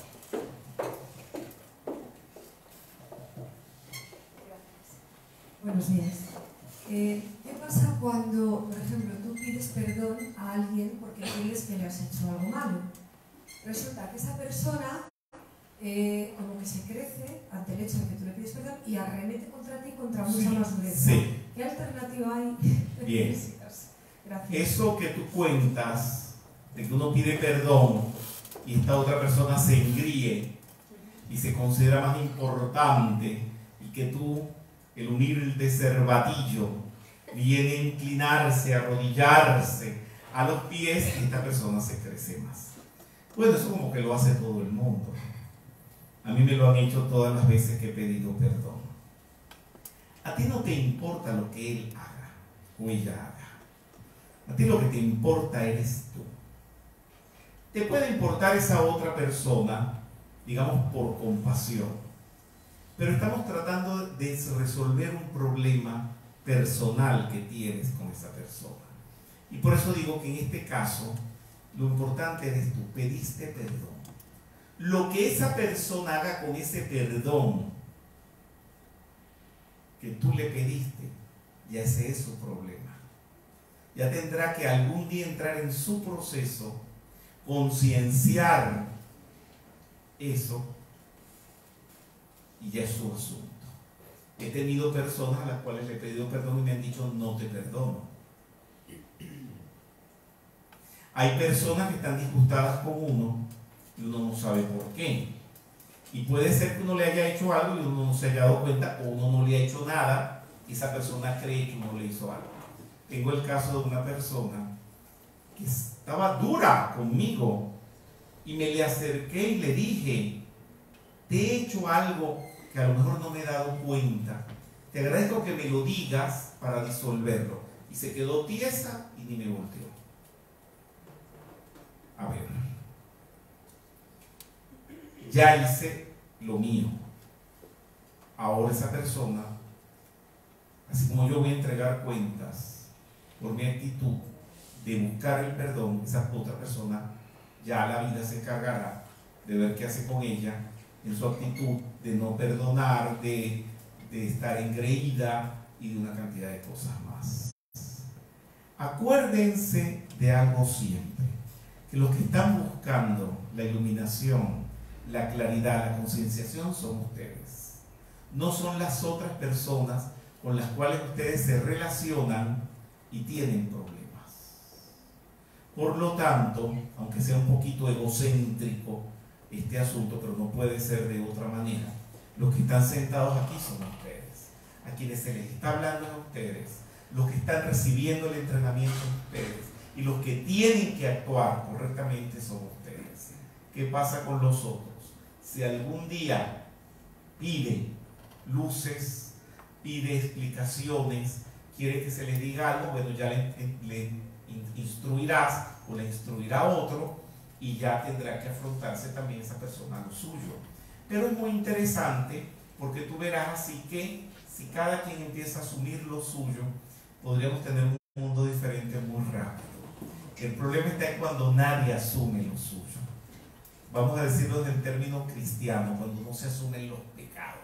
Buenos días. Eh, ¿Qué pasa cuando, por ejemplo, tú pides perdón a alguien porque crees que le has hecho algo malo? Resulta que esa persona eh, como que se crece ante el hecho de que tú le pides perdón y arremete contra ti contra mucha Sí, más dureza. sí. ¿Qué alternativa hay? Bien. Gracias. Eso que tú cuentas, de que uno pide perdón y esta otra persona se engríe y se considera más importante, y que tú, el humilde cervatillo, viene a inclinarse, a arrodillarse a los pies, y esta persona se crece más. Bueno, eso como que lo hace todo el mundo. A mí me lo han hecho todas las veces que he pedido perdón. A ti no te importa lo que él haga o ella haga. A ti lo que te importa eres tú. Te puede importar esa otra persona, digamos, por compasión, pero estamos tratando de resolver un problema personal que tienes con esa persona. Y por eso digo que en este caso, lo importante eres tú, pediste perdón. Lo que esa persona haga con ese perdón que tú le pediste, ya ese es su problema. Ya tendrá que algún día entrar en su proceso, concienciar eso, y ya es su asunto. He tenido personas a las cuales le he pedido perdón y me han dicho no te perdono. Hay personas que están disgustadas con uno y uno no sabe por qué. Y puede ser que uno le haya hecho algo y uno no se haya dado cuenta, o uno no le ha hecho nada y esa persona cree que uno le hizo algo. Tengo el caso de una persona que estaba dura conmigo y me le acerqué y le dije, te he hecho algo que a lo mejor no me he dado cuenta. Te agradezco que me lo digas para disolverlo. Y se quedó tiesa y ni me volteó. A ver. Ya hice lo mío. Ahora esa persona, así como yo voy a entregar cuentas por mi actitud de buscar el perdón, esa otra persona ya la vida se encargará de ver qué hace con ella en su actitud de no perdonar, de, de estar engreída y de una cantidad de cosas más. Acuérdense de algo siempre, que los que están buscando la iluminación, la claridad, la concienciación son ustedes. No son las otras personas con las cuales ustedes se relacionan y tienen problemas. Por lo tanto, aunque sea un poquito egocéntrico este asunto, pero no puede ser de otra manera, los que están sentados aquí son ustedes. A quienes se les está hablando a ustedes, los que están recibiendo el entrenamiento son ustedes, y los que tienen que actuar correctamente son ustedes. ¿Qué pasa con los otros? Si algún día pide luces, pide explicaciones, quiere que se les diga algo, bueno, ya le, le instruirás o le instruirá otro y ya tendrá que afrontarse también esa persona a lo suyo. Pero es muy interesante porque tú verás así que si cada quien empieza a asumir lo suyo, podríamos tener un mundo diferente muy rápido. El problema está en cuando nadie asume lo suyo. Vamos a decirlo en términos cristianos, cuando no se asumen los pecados.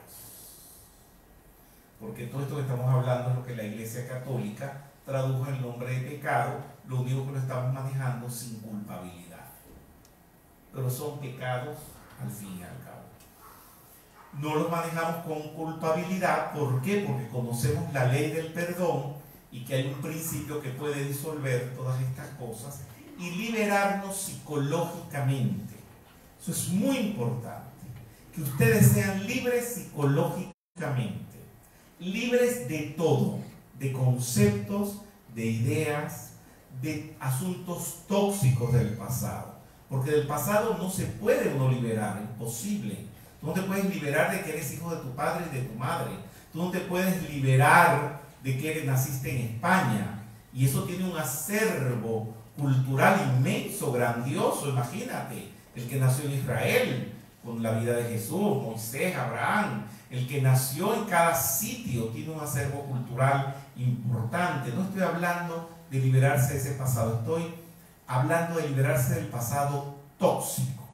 Porque todo esto que estamos hablando es lo que la Iglesia Católica tradujo el nombre de pecado, lo único que lo estamos manejando sin culpabilidad. Pero son pecados al fin y al cabo. No los manejamos con culpabilidad, ¿por qué? Porque conocemos la ley del perdón y que hay un principio que puede disolver todas estas cosas y liberarnos psicológicamente. Eso es muy importante. que ustedes sean libres psicológicamente, libres de todo, de conceptos, de ideas, de asuntos tóxicos del pasado. Porque del pasado no se puede uno liberar, es imposible. Tú no te puedes liberar de que eres hijo de tu padre y de tu madre. Tú no te puedes liberar de que eres, naciste en España. Y eso tiene un acervo cultural inmenso, grandioso. Imagínate, el que nació en Israel, con la vida de Jesús, Moisés, Abraham, el que nació en cada sitio tiene un acervo cultural importante. No estoy hablando de liberarse de ese pasado, estoy hablando de liberarse del pasado tóxico.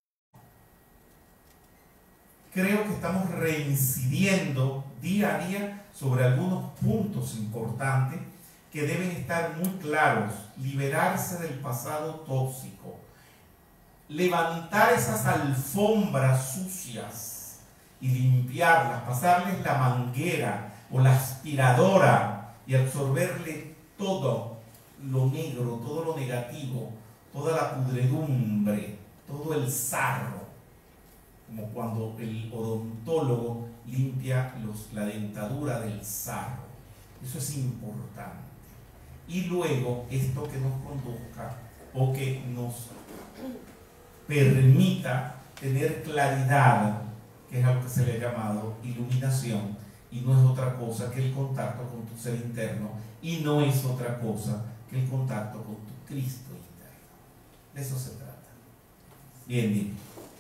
Creo que estamos reincidiendo día a día sobre algunos puntos importantes que deben estar muy claros. Liberarse del pasado tóxico, levantar esas alfombras sucias y limpiarlas, pasarles la manguera o la aspiradora y absorberle todo lo negro, todo lo negativo, toda la pudredumbre, todo el sarro, como cuando el odontólogo limpia los, la dentadura del sarro. Eso es importante. Y luego esto que nos conduzca o que nos permita tener claridad, que es algo que se le ha llamado iluminación, y no es otra cosa que el contacto con tu ser interno, y no es otra cosa que el contacto con tu Cristo interno. De eso se trata. Bien, bien.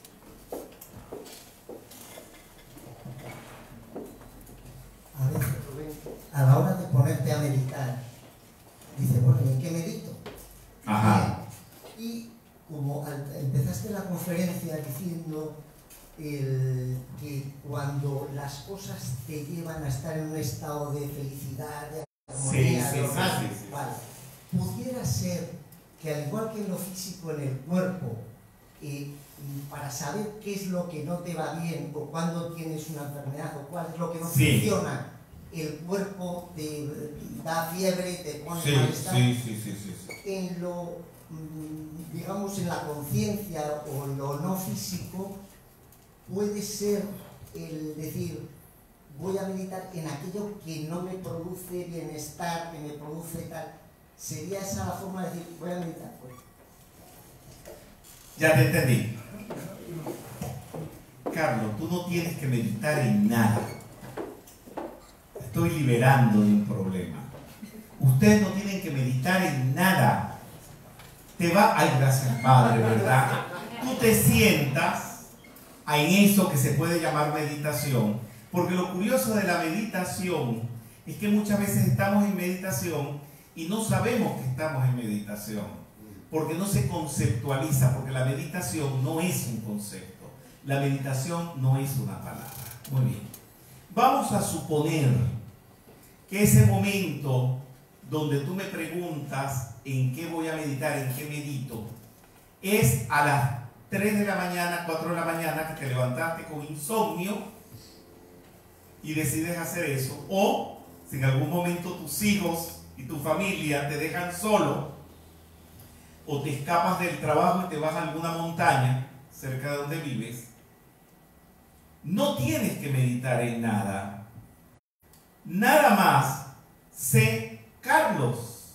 A veces, Rubén, a la hora de ponerte a meditar, dice, bueno, ¿en qué medito? Ajá. Y como al, empezaste la conferencia diciendo el, que cuando las cosas te llevan a estar en un estado de felicidad, de armonía, sí, de sí, normal, sí, sí, sí. vale, pudiera ser que al igual que en lo físico, en el cuerpo, eh, para saber qué es lo que no te va bien o cuándo tienes una enfermedad o cuál es lo que no sí. funciona, el cuerpo te da fiebre, te pone Sí, malestar. sí, sí, sí, sí, sí. En lo, digamos, en la conciencia o en lo no físico, puede ser el decir, voy a meditar en aquello que no me produce bienestar, que me produce tal. ¿Sería esa la forma de decir, voy a meditar? Pues, ya te entendí. Carlos, tú no tienes que meditar en nada. Estoy liberando de un problema. Ustedes no tienen que meditar en nada. Te va, ay, gracias Padre, ¿verdad? Tú te sientas en eso que se puede llamar meditación, porque lo curioso de la meditación es que muchas veces estamos en meditación y no sabemos que estamos en meditación, porque no se conceptualiza, porque la meditación no es un concepto, la meditación no es una palabra. Muy bien. Vamos a suponer que ese momento donde tú me preguntas en qué voy a meditar, en qué medito, es a las tres de la mañana, cuatro de la mañana, que te levantaste con insomnio y decides hacer eso, o si en algún momento tus hijos y tu familia te dejan solo, o te escapas del trabajo y te vas a alguna montaña cerca de donde vives, no tienes que meditar en nada. Nada más sé Carlos,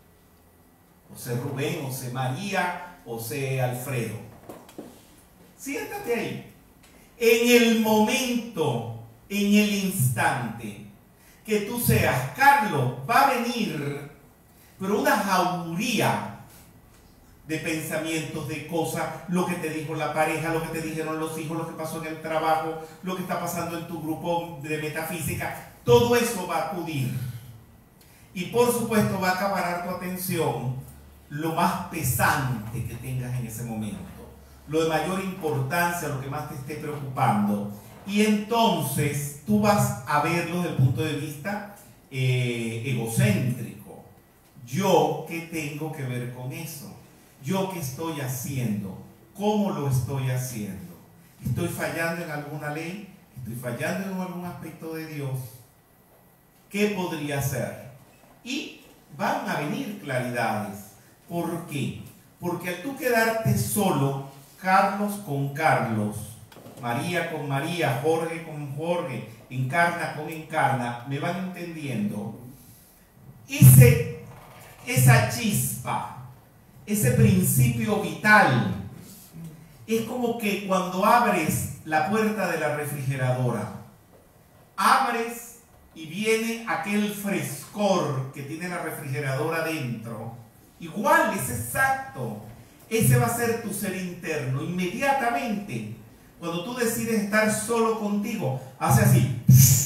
o sé Rubén, o sé María, o sé Alfredo. Siéntate ahí. En el momento, en el instante que tú seas Carlos, va a venir, pero una jauría de pensamientos, de cosas, lo que te dijo la pareja, lo que te dijeron los hijos, lo que pasó en el trabajo, lo que está pasando en tu grupo de metafísica, todo eso va a acudir. Y por supuesto va a acaparar tu atención lo más pesante que tengas en ese momento, lo de mayor importancia, lo que más te esté preocupando. Y entonces tú vas a verlo desde el punto de vista eh, egocéntrico. ¿Yo qué tengo que ver con eso? ¿Yo qué estoy haciendo? ¿Cómo lo estoy haciendo? ¿Estoy fallando en alguna ley? ¿Estoy fallando en algún aspecto de Dios? ¿Qué podría hacer? Y van a venir claridades. ¿Por qué? Porque al tú quedarte solo, Carlos con Carlos, María con María, Jorge con Jorge, Encarna con Encarna, me van entendiendo. Ese, esa chispa, ese principio vital, es como que cuando abres la puerta de la refrigeradora, abres y viene aquel frescor que tiene la refrigeradora dentro. Igual, es exacto. Ese va a ser tu ser interno. Inmediatamente, cuando tú decides estar solo contigo, hace así.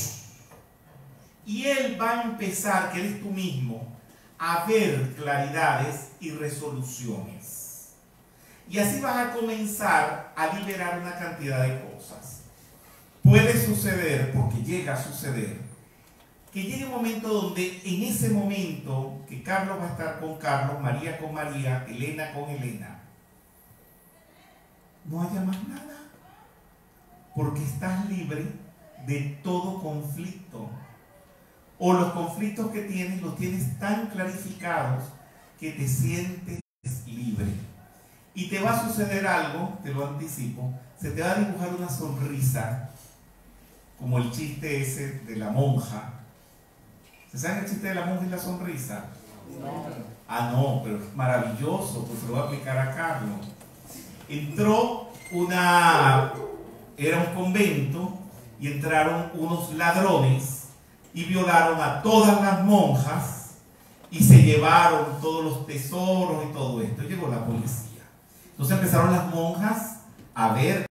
Y él va a empezar, que eres tú mismo, a ver claridades y resoluciones. Y así vas a comenzar a liberar una cantidad de cosas. Puede suceder, porque llega a suceder, que llegue un momento donde en ese momento que Carlos va a estar con Carlos, María con María, Elena con Elena, no haya más nada, porque estás libre de todo conflicto, o los conflictos que tienes los tienes tan clarificados que te sientes libre. Y te va a suceder algo, te lo anticipo, se te va a dibujar una sonrisa, como el chiste ese de la monja. ¿Se sabe el chiste de la monja y la sonrisa? No. Ah, no, pero es maravilloso, pues se lo voy a aplicar a Carlos. Entró una, era un convento, y entraron unos ladrones y violaron a todas las monjas y se llevaron todos los tesoros y todo esto. Llegó la policía. Entonces empezaron las monjas a ver